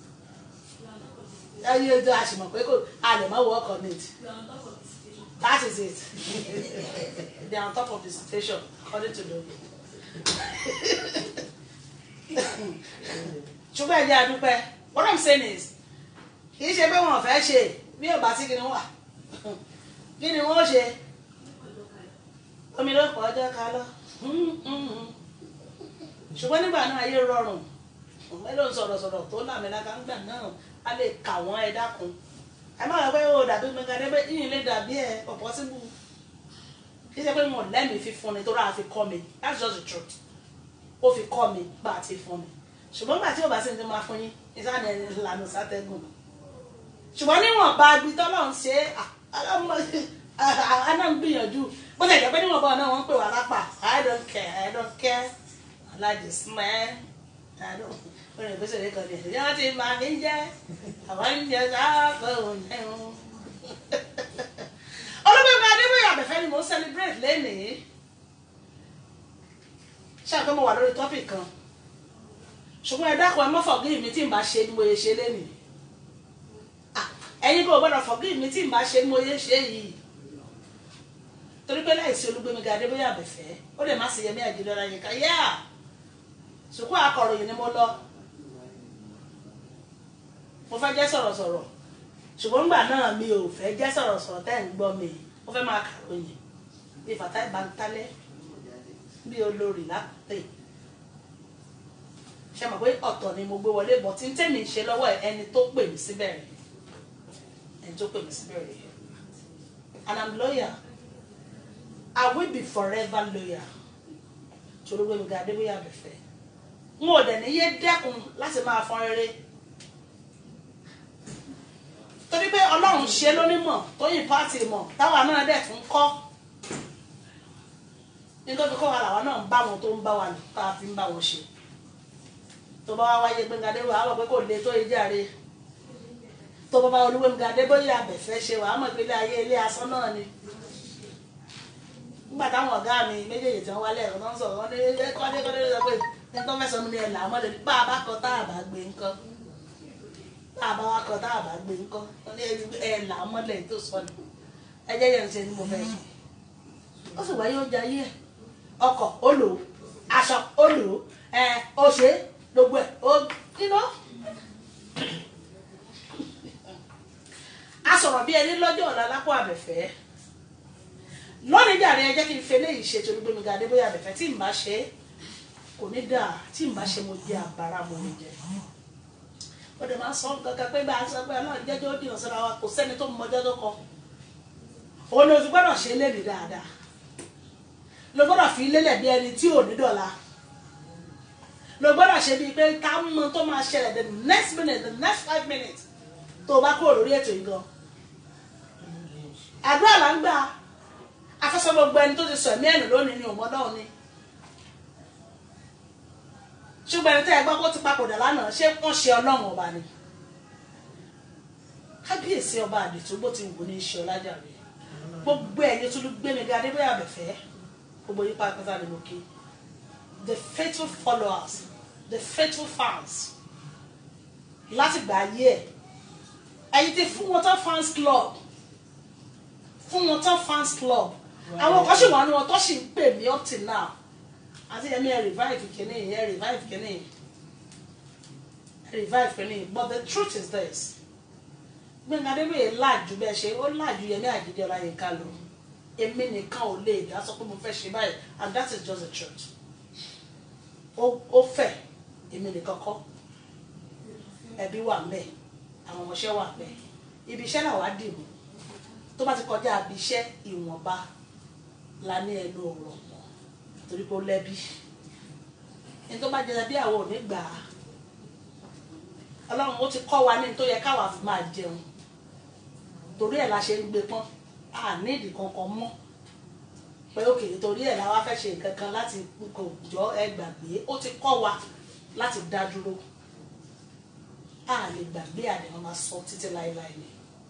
ẹyẹ ojú àṣìmọ̀ pé kò a lè má work on it that is it they are on top of the situation according to the ṣùgbọ́n ẹ̀jẹ̀ àdúpẹ́ what I'm saying is kì í ṣe pé wọn fẹ́ ṣe bí ò bá sí kí ni wà kí ni wọ́n ṣe omi ló pọ̀ ọjọ́ ká lọ ṣùgbọ́n nígbà náà ayé rọrùn mélòó sọ̀rọ̀ sọ̀rọ̀ tó làmìlaka ńgbà náà a lè kà wọ́n ẹ dákun ẹ má wọ pé o dàbí Gbénga Adébóyè yìnyín lè dàbí ẹ ọ̀pọ̀ síbù kì í ṣe pé wọn lẹ́mìí fífún ni tó rà á fi kọ́ mi that's just the truth ó fi kọ́ mi gbà á ti fún mi ṣùgbọ́n gbà tí ò bá sí ní ti máa fún yín ìsáni ẹni ìlànà sátẹ́gùn ṣùgbọ́n níwọ̀n bá agbi tọ́lọ́run ṣe àná ń gbìyànjú bó ṣe jẹ́ pé níwọ̀n bá ọ̀nà wọn ń pè wá lápá I don't care I don't care I like the smell I don't orin ìgbésẹ̀ rẹ̀ kan ní ẹ̀sìn yẹn ti máa ní jẹ́ àwọn ń jẹ sáàpọ̀ òun. Olúgbémiga Adébóyè Àbẹ̀fẹ́ ni mo ń celebrate lénìí ṣáà pé mo wà lórí topic kan ṣùgbọ́n ẹ dákun ẹ mọ́ forgive mi tí n bá ṣe ni mo yẹ ṣe lénìí ẹ̀yin kò gbọ́dọ̀ forgive mi tí n bá ṣe ni mo yẹ ṣe yìí torí pé láìsí Olúgbémiga Adébóyè Àbẹ̀fẹ́ ó lè má sí Yẹmí Àjídọ́lá yẹn ká yá sùkú akọ̀ròyìn ni mo lọ mo fẹ́ jẹ́ sọ̀rọ̀sọ̀rọ̀ ṣùgbọ́n nígbà náà mi ò fẹ́ jẹ́ sọ̀rọ̀sọ̀rọ̀ tẹ́ ń gbọ́ mi mo fẹ́ máa kàròyìn bí Fatai Bantale bí olórí lápẹ́ ṣe mọ̀ pé ọ̀tọ̀ ni mo gbé wọlé bọ̀ tí ń tẹ̀mí ṣe lọ́wọ́ ẹni tó pè mí síbẹ̀ rẹ̀ ẹni tó pè mí síbẹ̀ rẹ̀ and I'm loyal I will be forever loyal to Olúgbémiga Adébóyè Àbẹ̀fẹ́ n ò dẹ̀ ní yé dẹ́kun láti máa fọ́n rere torí pé Ọlọ́run ṣe lónímọ̀ tó yìn pàtì mọ̀ táwa náà dẹ̀ tún kọ́ nítorí kọ́ wa làwa náà ń bá wọn tó ń bá wa tá a fi ń bá wọn ṣe tó bá wá wáyé Gbénga Adébóyè àwọn pé kò lè tó ìjàre tó bá bá Olúgbémiga Adébóyè Àbẹ̀fẹ́ ṣe wà á mọ̀ pé ilé ayé ilé asán náà ni nígbà táwọn ọ̀gá mi méjèèjì tí wọ́n wálé ẹ̀rọ náà sọ̀rọ̀ wọ́n ní kọ́dé kọ́dé sọ pé ní tó fẹ́ sọ mi ní ẹ̀ làmọ́ lè bá a bá kọ tá a bá gbé ńkọ́ tá a bá wá kọ tá a bá gbé ńkọ́ wọ́n ní ẹ̀ làmọ́ lè tó sọ ni ẹ jẹ́ yẹn ṣe ni mo fẹ́ sọ ó sì wáyé ó jayé ẹ̀ ọkọ̀ ó lò ó aṣọ ó lò ó ẹ̀ ó ṣe gbogbo ẹ̀ ó kíná a sọ̀rọ̀ bí ẹni lọ́jọ́ ọ̀la Lápò Àbẹ̀fẹ́ lónìí dàrí ẹ jẹ́ kí n fẹ́ léyìí ṣe torí Gbénga Adébóyè Àbẹ̀fẹ́ tí n bá ṣe kò ní dáa tí n bá ṣe mo jẹ àbára mo ní jẹ ó dẹ̀ máa sọ kankan pé bá a sọ pé ọlọ́run jẹ́jọ́ ó dìnnà síra wa kò sẹ́ni tó mọjọ́ tó kọ òun ló fi gbọ́dọ̀ ṣe é léde dáadáa ló gbọ́dọ̀ fi lélẹ̀ bí ẹni tí ò ní dọ̀la ló gbọ́dọ̀ ṣe bíi pé ká mọ tó máa ṣẹlẹ̀ the next minute the next five minutes tó o bá kúrò lórí ètò yìí gan àdúrà là ń gbà afẹ́sọ́ gbogbo ẹni tó ti sọ ẹ̀mí ẹ̀nù lónìí ni òmọ́ náà ni ṣùgbọ́n ẹni tẹ́ ẹ gbọ́ kó ti papòdà lánàá ṣé wọ́n ṣe ọlọ́run ọba ni kábíyèsí ọba àdìtú bó ti wù ní iṣẹ́ ọlájàre gbogbo ẹ̀yẹ tó ló Gbénga Adébóyè Àbẹ̀fẹ́ gbogbo yín pátá ni mo kí the faithful followers the faithful fans láti gbà ayé ẹ̀ ẹ̀yin ti fún wọn tán fans club fún wọn tán fans club àwọn kan sì wà ní wọn tó sì ń pè mí up till now àti ẹ̀mí ẹ̀ revive kìíní ẹ̀ revive kìíní ẹ̀ revive kìíní but the truth is this Gbénga Adébóyè láàjú bẹ́ẹ̀ ṣe ó láàjú Yẹmí Àjídé Ọláyínká lọ èmi nìkan ò lè dá sọ pé mo fẹ́ ṣe báyìí and that is just the truth ó fẹ́ èmi nìkan kọ́ ẹbí wà ń bẹ àwọn ọmọọṣẹ́ wà ń bẹ ibi iṣẹ́ náà wá dì mú tó bá ti kọjá ibi iṣẹ́ ìwọ̀nba la ní ẹnu ọ̀rọ̀ torí pé ó lẹ́bí ní tó bá jẹ́ bí àwọn ò ní gbà á Ọlọ́run ó ti kọ́ wa ní tó yẹ káwa fi máa jẹun torí ẹ̀ la ṣe ń gbé pọ́n a ní ìdí kankan mọ́ pé òkè torí ẹ̀ la wá fẹ́ ṣe nǹkan kan láti kò jọ ẹ gbàgbé ó ti kọ́ wa láti dá dúró a lè gbàgbé àdéhùn máa sọ títí láéláé ni.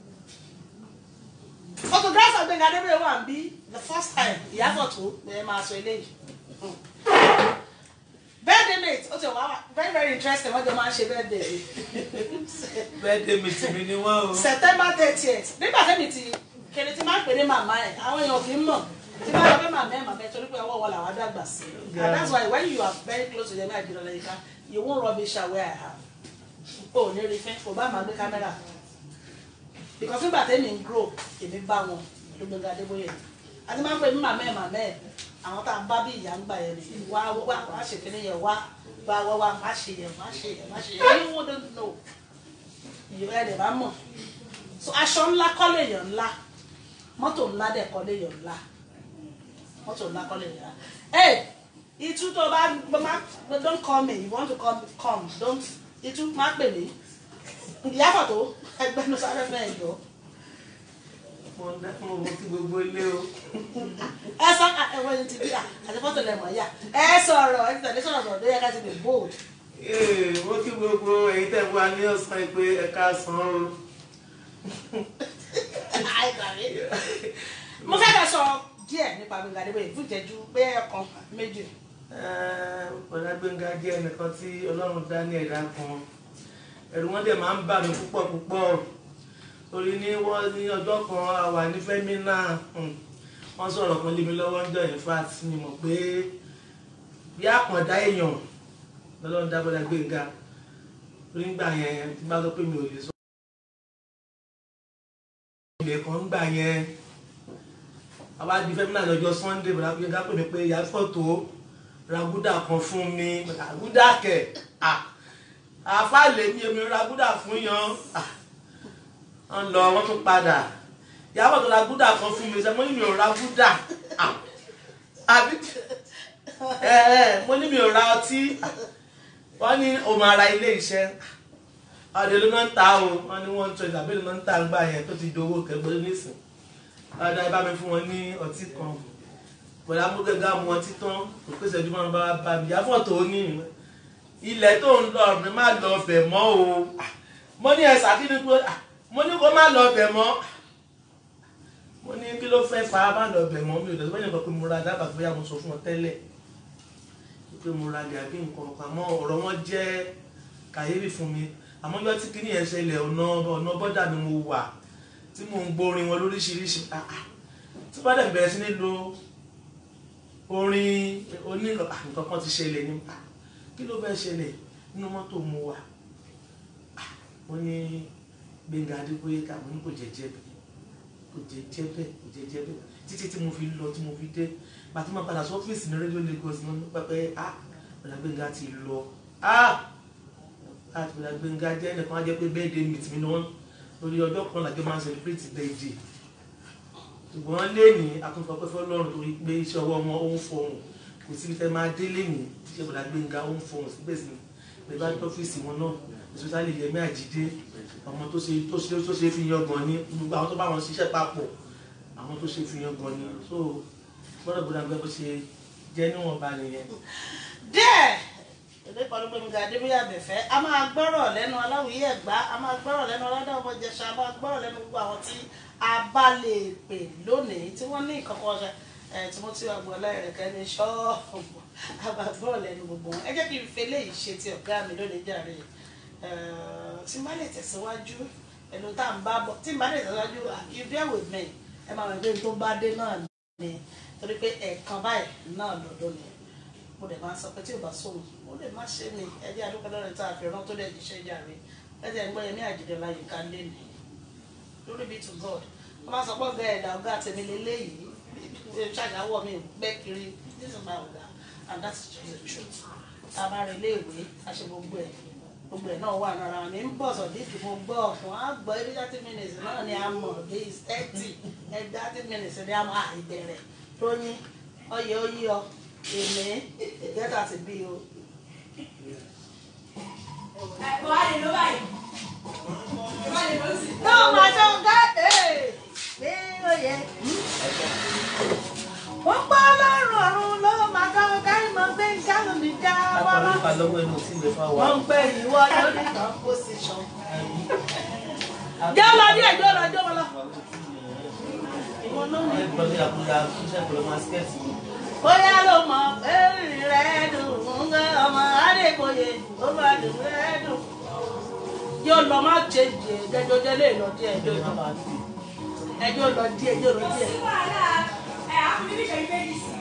photographer Gbénga Adébóyè wà ń bí the first time ìyàbọ̀ tó ẹ máa sọ eléyìí birthday mate ó ti wá very very interesting wọ́n jọ máa ń ṣe birthday birthday mate mi ni wọ́n o. September thirtieth nígbà tẹ́mi ti kéré tí máa ń pè ní màmá ẹ̀ àwọn èèyàn kì í mọ̀ tí máa lọ pé màmá ẹ̀ màmá ẹ̀ torí pé ọwọ́ wọn làwọn dàgbà sí and that's why when you are very close to Yẹmí Àjídé Ọláyínká you won't rubbish her where I have o ò ní rí fẹ́ kò bá máa gbé kámẹ́rà because nígbà tẹ́mi ń grow èmi bá wọn ló Gbénga Adébóyè àti máa ń pè ní màmá ẹ̀ màmá ẹ̀ àwọn tá a bá bí ìyá ń gbà yẹn ni wá wá wá ṣe kíní yẹn wá wá wá wá má ṣe yẹn má ṣe yẹn má ṣe yẹn you wouldn't know ìyẹn ẹ̀ lè bá mọ̀ so aṣọ ńlá kọ́ lè yàn ńlá mọ́tò ńlá dẹ̀ kọ́ lè yàn ńlá mọ́tò ńlá kọ́ lè yàn ńlá hey ìtú tó bá má don't call me you want to come come don't ìtú má pè mí ìyáfọ̀ tó ẹgbẹ́nu sáré fẹ́ ẹ̀yọ́. mo ń dákun owó kí gbogbo ilé o. ẹ sọ ẹwọ ẹni ti bí à àti fọ́tò lẹ́mọ̀ yá ẹ sọ̀rọ̀ ẹ ti tẹ̀lé sọ̀rọ̀ sọ̀rọ̀ tó yẹ ká ti lè bold. ee mo kí gbogbo èyí tẹ̀ wá ní ọ̀sán pé ẹ̀ka sàn o. mo fẹ́ bẹ̀ sọ díẹ̀ nípa Gbénga Adébóyè fún ìjẹ́jú pé ọkàn méjì. ọ̀dà Gbénga jẹ́ ẹnìkan tí Ọlọ́run dá ní ẹ̀dá kan ẹ̀rù wọn dẹ̀ máa ń bà mí púpọ̀ púpọ̀ torí ní wọ́n ní ọjọ́ kan àwà ní fẹ́mi náà wọ́n sọ̀rọ̀ kan lé mi lọ́wọ́ ń jọ in fact ni mọ̀ pé bí àpọ̀dá èèyàn lọ́lọ́run dá Bọ́lá Gbénga torí ńgbà yẹn tí bá sọ pé mi ò lè sọ ilé kan ńgbà yẹn àwa di fẹ́mi náà lọ́jọ́ Sunday Bọ́lá Gbénga pè mí pé ìyá fọ́tò ragúdà kan fún mi ragúdà kẹ̀ àfa lè mi èmi ragúdà fún yan wọ́n lọ wọ́n tún padà ìyàwó tó ragúdà kan fún mi sẹ́ mo ní mi ò ragúdà àbí mo ní mi ò ra ọtí wọ́n ní o máa ra ilé iṣẹ́ ọ̀dẹ̀ ló máa ń ta o wọ́n ní wọ́n ń tọ́jú àbí ló máa ń ta ńgbà yẹn tó ti dowó kẹgbẹ́ nísìn ọ̀dà ibà mi fún wọn ní ọtí kan bọ̀dá Gbénga mu ọtí tán kò pèsè ẹjú máa ń bá wa bá mi ìyàwó tó ní ilẹ̀ tó ń lọ mi má lọ bẹ̀ mọ́ o mo ní ẹ̀sà kí ni pé mo ní kó má lọ bẹ̀ mọ́ mo ní kí ló fẹ́ fa má lọ bẹ̀ mọ́ mi ò dẹ̀sọ́ yẹn pé mo ra dábàá pé àwọn sọ fún wọn tẹ́lẹ̀ pé mo ra gàbí nǹkan kan àmọ́ ọ̀rọ̀ wọn jẹ́ kàyéfì fún mi àmọ́ yọ tí kíní yẹn ṣẹlẹ̀ ọ̀nà ọ̀nà bọ́dà ni mo wà tí mo ń gbórin wọn lóríṣiríṣi tí bá dẹ̀ bẹ̀rẹ̀ sí ní lo orin onílọ nǹkan kan ti ṣẹlẹ̀ ní kí ló fẹ́ ṣẹlẹ̀ nínú mọ́tò mo wà mo ní Gbénga Adébóyè ká mo ní kò jẹ́jẹ́ bẹ́ẹ̀ kò jẹ́jẹ́ bẹ́ẹ̀ kò jẹ́jẹ́ bẹ́ẹ̀ títí tí mo fi lọ tí mo fi dé pàtó máa padà sí ọ́fíìsì ní rédíò Lagos náà nípa pé ah Bọ́lá Gbénga ti lọ ah láti Bọ́lá Gbénga jẹ́ ẹnìkan á jẹ́ pé birthday meet mi ni wọ́n lórí ọjọ́ kan làjọ máa ń celebrate birthday ṣùgbọ́n lẹ́ni akúnfọ́pẹ́ fọlọ́run torí pé iṣẹ́ ọwọ́ wọn ó ń fọhùn kò síbi tẹ́ máa dé lẹ́ni iṣẹ́ Bọ́lá Gbénga ó ń fọhùn síbẹ̀ sí pé bá ọ́fíìsì wọn náà especially Yẹmí Àjídé ọmọ tó ṣe tó ṣe tó ṣe fi yan gan ni gbogbo àwọn tó bá wọn ṣiṣẹ́ papọ̀ àwọn tó ṣe fi yan gan ni so gbọ́dọ̀ Bọ́lá Gbénga bó ṣe jẹ́ níwọ̀nba nìyẹn. díẹ̀ èdè pẹ̀lú Gbénga Adébóyè Àbẹ̀fẹ́ a máa gbọ́rọ̀ lẹ́nu Aláwìyé Ẹ̀gbá a máa gbọ́rọ̀ lẹ́nu Ọládàmọ̀jẹ̀ṣà a máa gbọ́rọ̀ lẹ́nu gbogbo àwọn tí a bá lè pè lónìí tí wọ́n ní ìkọ̀kọ̀ ọ̀ṣẹ́ Timothy Agboola Ẹ̀rẹ̀kẹ́ ní ṣọ́ọ̀bù a máa gbọ́rọ̀ lẹ́nu gbogbo wọn ẹ jẹ́ kí n fi eléyìí ṣe ti ọ̀gá mi lónìí jàre tí n bá lè tẹ̀síwájú ẹnu tá à ń bá bọ̀ tí n bá lè tẹ̀síwájú you bear with me ẹ máa wẹ̀ pé n tó bá dé náà ni torí pé ẹ̀ẹ̀kan báyìí náà lọ́dọ̀ ni mo dẹ̀ máa sọ pé tí ò bá sóhun mo lè má ṣe mi ẹjẹ́ àdúgbò lọ́rẹ̀ tá a fi rán tó dẹ̀ jíṣẹ́ jàre ẹjẹ́ ẹgbẹ́ Yẹmí Àjídé láyìíká lé ní lórí be to God wọ́n máa sọ pé ọ̀gá ẹ̀dá ọ̀gá àtẹ̀mí lélẹ́yìí ṣàgáwọ̀ mi gbẹ́ kiri this is my ọ̀gá and that's just the truth tá a bá rẹ iléèwé a ṣe gbogbo ẹ̀ gbogbo ẹ̀ náà wà lára mi ń bọ̀ sọ̀ dídì mo gbọ́ ọ̀fun á gbọ́ ebi thirty minutes náà ni a mọ̀ bí thirty ẹ̀ thirty minutes ni a mọ̀ àìbẹ̀rẹ̀ tóyín ọyẹ oyí ọ èmi ìgẹ́ta ti bí o. ẹ̀kọ́ á lè ló báyìí. náà máa ṣe ń gá pé ó yẹ. wọ́n gbọ́ lọ́rùn ọ̀run ló máa ká ọ̀gá ìmọ̀ gbé ìjánu mi já wọ́n. apá lọ́wọ́ ẹnu tí ìwé fáwọn. wọ́n ń pè ìwọ lórí kan position. jẹ́ ọlọ́dí ẹ̀jọ́ lọ jọ́ wọn lọ. ìwọ ló ní. ẹgbẹ́ àkúrà iṣẹ́ ìpínlẹ̀ máa skẹ́ẹ̀tì. bóyá ló mọ̀ èrìn rẹ̀ dùn ń gbé ọmọ Adéboyè ó máa dùn rẹ̀ dùn. yóò lọ má ṣe jẹ ẹjọ́ jẹ́ lè lọ díẹ̀ ẹjọ́ lọ ẹjọ́ lọ díẹ̀ ẹjọ́ lọ díẹ̀. sí wàhálà ẹ̀ á fi níbi ìṣẹ̀lẹ̀ méjì sí.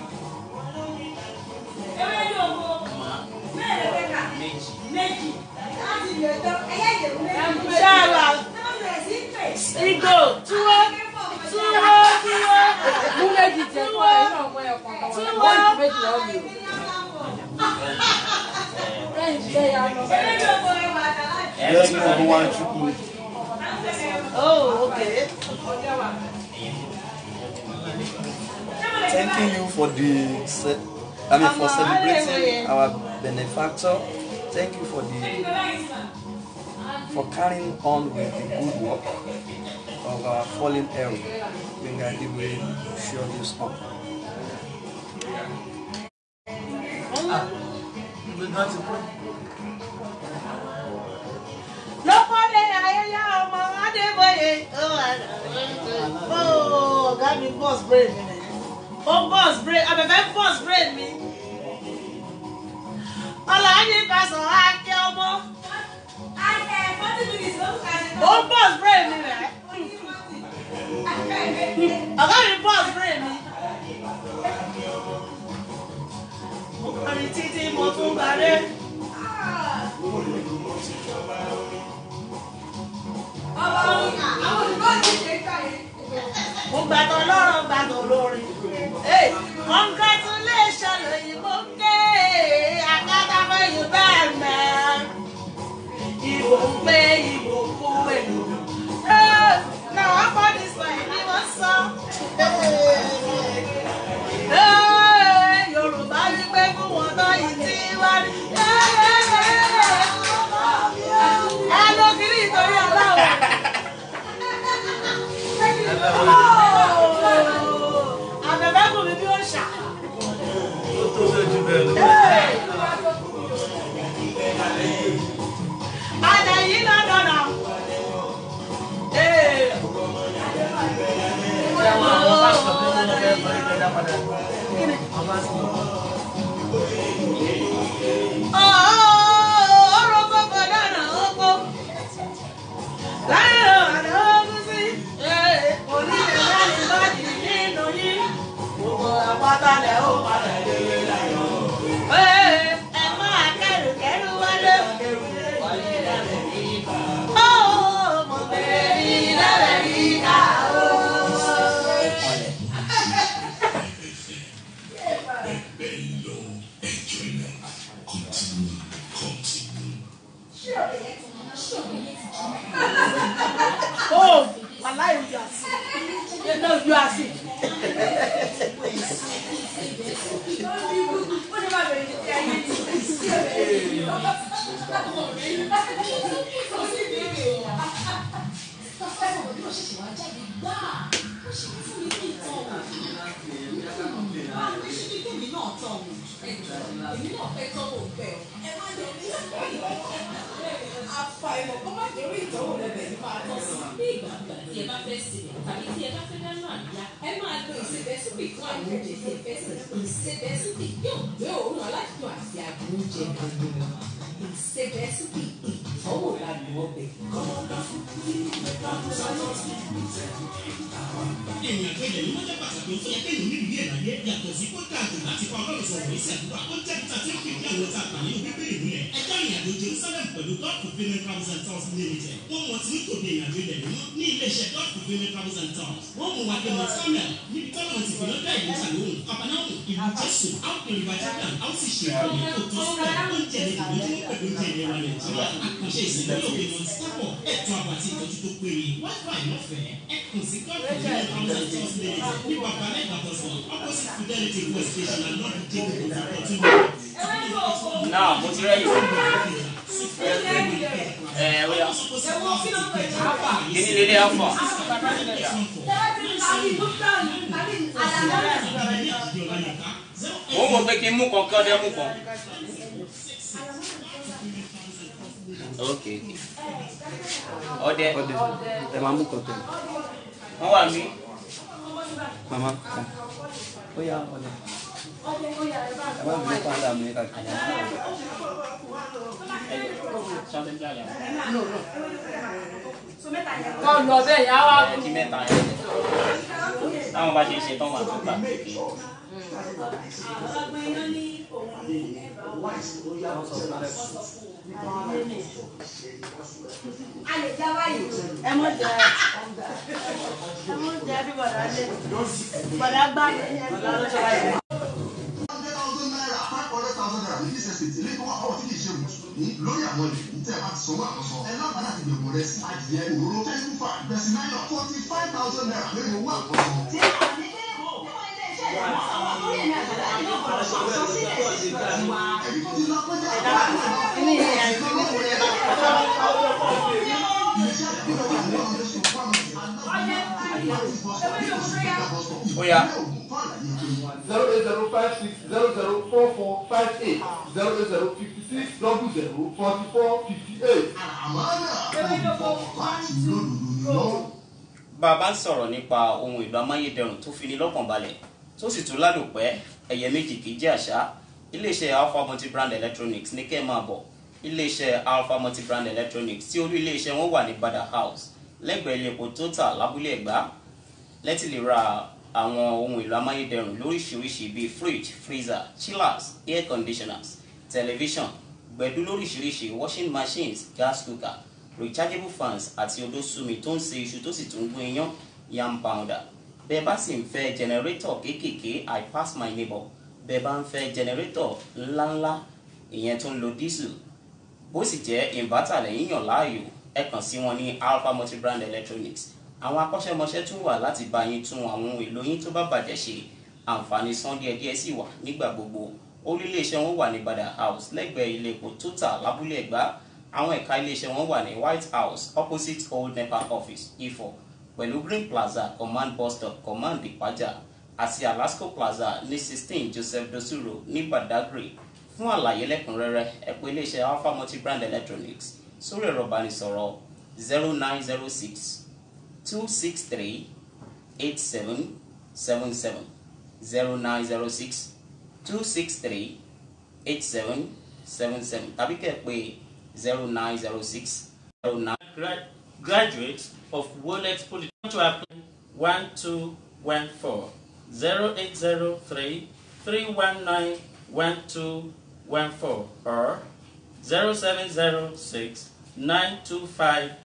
ewé ní owó mẹ́rin lẹ́ka méjì láti lè tọ́ ẹ̀yẹ́ ìdèrú méjì. ṣáàlà ìgò túwó túwó túwó mú méjì jẹ kọ́ ẹ̀ náà mọ ẹ̀kọ́ kan wọ́n ti méjì lọ́wọ́ mi o. lẹ́yìn tí ẹ yà lọ. ewé ní owó ẹ̀ wà dà láti. Yes, number one chukwu. oh okay. Thanking you for the, I mean, for celebrating our benefactor. Thank you for the, for carrying on with the good work of our fallen hero. Gbénga Adébóyè sure this on. lọ́kọ́dé ayẹyẹ ọmọ Adébóyè ó ọ̀gá mi boss brain mi nìyẹn ó boss brain Abẹ́fẹ́ boss brain mi ọlọ́ọ̀ni pàṣẹ akẹ́ ọmọ ó boss brain mi rẹ̀ ọ̀gá mi boss brain mi mo kọrin títí mo tún gbàdé. mo gbàdọ̀ lọ́rọ̀ gbàdọ̀ lórí. congratulations òyìnbó ké akátàfẹ́ yìí bẹ́ẹ̀ mẹ́. ìbò ń pé ìbò fún èlò. náà wọ́n kọ́ ní sọ èmi wọ́n sọ. Yorùbá yí pé fún wọn náà yìí tí wá rí. Oh, my life, you are sick. You know, you are sick. Àfàìmọ̀ kó má jẹ́ orí ìtọ́wò rẹ̀ bẹ̀rẹ̀ máa tọ́ sí. Bí ìgbà àgbà tí ẹ bá fẹ́ sílẹ̀ tàbí tí ẹ bá fẹ́ dáná àríyá, ẹ máa lo ìsebẹ̀ súpì fún àwọn oúnjẹ tí ẹ fẹ́ sè. Ìsebẹ̀ súpì yóò gbé òórùn aládùn àti àgbo oúnjẹ gbogbo. Ìsebẹ̀ súpì ìtọ́wò ládùn ọbẹ̀. Èèyàn kejì ló jẹ́ pàtàkì ó fẹ́ kéèyàn ní ìrírí ìlàyé yàtọ̀ sí kóńtàkì láti fa ọlọ́run sọ̀rọ̀ ní ìṣẹ̀dúrà ó jẹ́ kíta tí ó fi kí àwọn tààtà nínú bíbélì nílẹ̀. Ẹjọ́ ìrìnàjò Jerusalem pẹ̀lú God Fulfilment Travels and Tours Limited. Wọ́n mọ̀ tí nítorí ìrìnàjò ilẹ̀ mímọ́ ní ilé-iṣẹ́ God Fulfilment Travels and Tours. Wọ́n mú wa dé Mount Samuel níbi tọ́lọ̀ ti fi lọ́dọ̀ ìlú Sàlóhùn. Àbánáwò ìlú Jésù, Áùkè Rìbá Jordan, á sì ṣe ìròyìn tó tó sílẹ̀ oúnjẹ ní ìdílójúmọ́ pẹ̀lú oúnjẹ ilẹ̀ wa Nàìjíríà. Àkànṣe ìsìnkú òkè Mount Stapo, ètò ààbò àti ìtọ́jú tó péye. Wi-Fi lọ́fẹ̀ẹ́, ẹ kàn sí God Fulfilment Travels and Tours Limited ní Babalẹ̀ Ìbàdàn, opposite Fidelity West Station and not the table of opportunity. Now, mo ti rẹ́yìn. Ẹ ó yá. Kíni lélẹ̀ ọ̀fọ̀? Mo ń wo pé kí n mú kan kí ọdẹ mú kan. Ok. Ọdẹ. Ọdẹ. Ẹ máa mú kọ̀tọ̀. Wọ́n wà mí. Mama. Ó yá ọdẹ. Ẹ má bí kọ́ ọ́dà mi kàkiri. Kọ́ lọ bẹ́ẹ̀ yá wá. Ẹ ti mẹ́ta yẹn. Táwọn bá ṣe ṣe tán wà tó gbà. Ẹ mọ̀ jẹ́ ẹ mọ̀ jẹ́ bí bọ̀dá lé bọ̀dá gbá mi ẹ bí bọ̀dá lé. lórí àwọn ìlú tẹ́ ẹ bá ti sanwó àkọsọ ẹ lábàá láti gbẹ̀mọ̀ rẹ sí adìyẹ òróró tẹ́lifù fà bẹ̀sì náírà forty five thousand naira lórí owó àkọsọ. tí a ní kí ó níwọ̀n ilé iṣẹ́ ìwọ̀n àwọn orí ẹ̀mí àgbàdo àti ìlú ọ̀pọ̀ sọ sílẹ̀ sí ìgbà wa. ẹ̀mí tó ti lọ pẹ́jà àwọn ilé iṣẹ́ Ó yá. zero eight zero five six zero zero four four five eight zero eight zero fifty six double zero forty four fifty eight. Bàbá ń sọ̀rọ̀ nípa ohun èlò amáyédẹrùn tó fi ní lọ́kàn balẹ̀ tó sì tún lálòpẹ́ ẹ̀yẹ méjì kì í jẹ́ àṣà. Iléeṣẹ́ Alpha Multi-Brand Electronics ní kẹ́ máa bọ̀. Iléeṣẹ́ Alpha Multi-Brand Electronics tí olú iléeṣẹ́ wọn wà ní Bada House lẹ́gbẹ̀ẹ́ ilé epo Total lábúlé Ẹ̀gbá. Lẹ́tì lè ra àwọn ohun èlò amáyédẹrùn lóríṣiríṣi bíi fridge, freezer, chillers, air conditioners, television, gbẹ̀dú lóríṣiríṣi, washing machines, gas cooker, rechargeable fans àti odó súnmi tó ń ṣe iṣu tó sì tún gún iyán, yam pounder. Bẹ́ẹ̀ bá sì ń fẹ́ generator kéékèèké I pass my neighbor. Bẹ́ẹ̀ bá ń fẹ́ generator ńláńlá ìyẹn tó ń lo diesel. Bó sì jẹ́ inverter lẹ́yìn yàn láàyò ẹ kàn sí wọn ní Alpha Multi-Brand Electronics. Àwọn akọ́ṣẹ́mọṣẹ́ tún wà láti bá yín tún àwọn ohun èlò yín tó bá bàjẹ́ ṣe. Àǹfààní san díẹ̀díẹ̀ sì wà nígbà gbogbo. Olú iléeṣẹ́ wọn wà ní Bada House lẹ́gbẹ̀ẹ́ ilé epo Total lábúlé Ẹ̀gbá. Àwọn ẹ̀ka iléeṣẹ́ wọn wà ní White House opposite Old NEPA office Ifọ̀ pẹ̀lú Green Plaza Command bus stop Command Ìpájà àti Alasco Plaza ní sixteen Joseph Dosuro ní Badagry. Fún àlàyé lẹ́kùnrẹ́rẹ́ ẹ pè iléeṣẹ́ Alpha Multi-Brand Electronics sórí ẹ̀rọ ìbánisọ̀rọ̀ zero nine zero six two six three eight seven seven seven zero nine zero six two six three eight seven seven seven tàbí kẹ́ pè zero nine zero six zero nine. Graduates of Wolex Polytechnic to apply one two one four zero eight zero three three one nine one two one four or zero seven zero six nine two five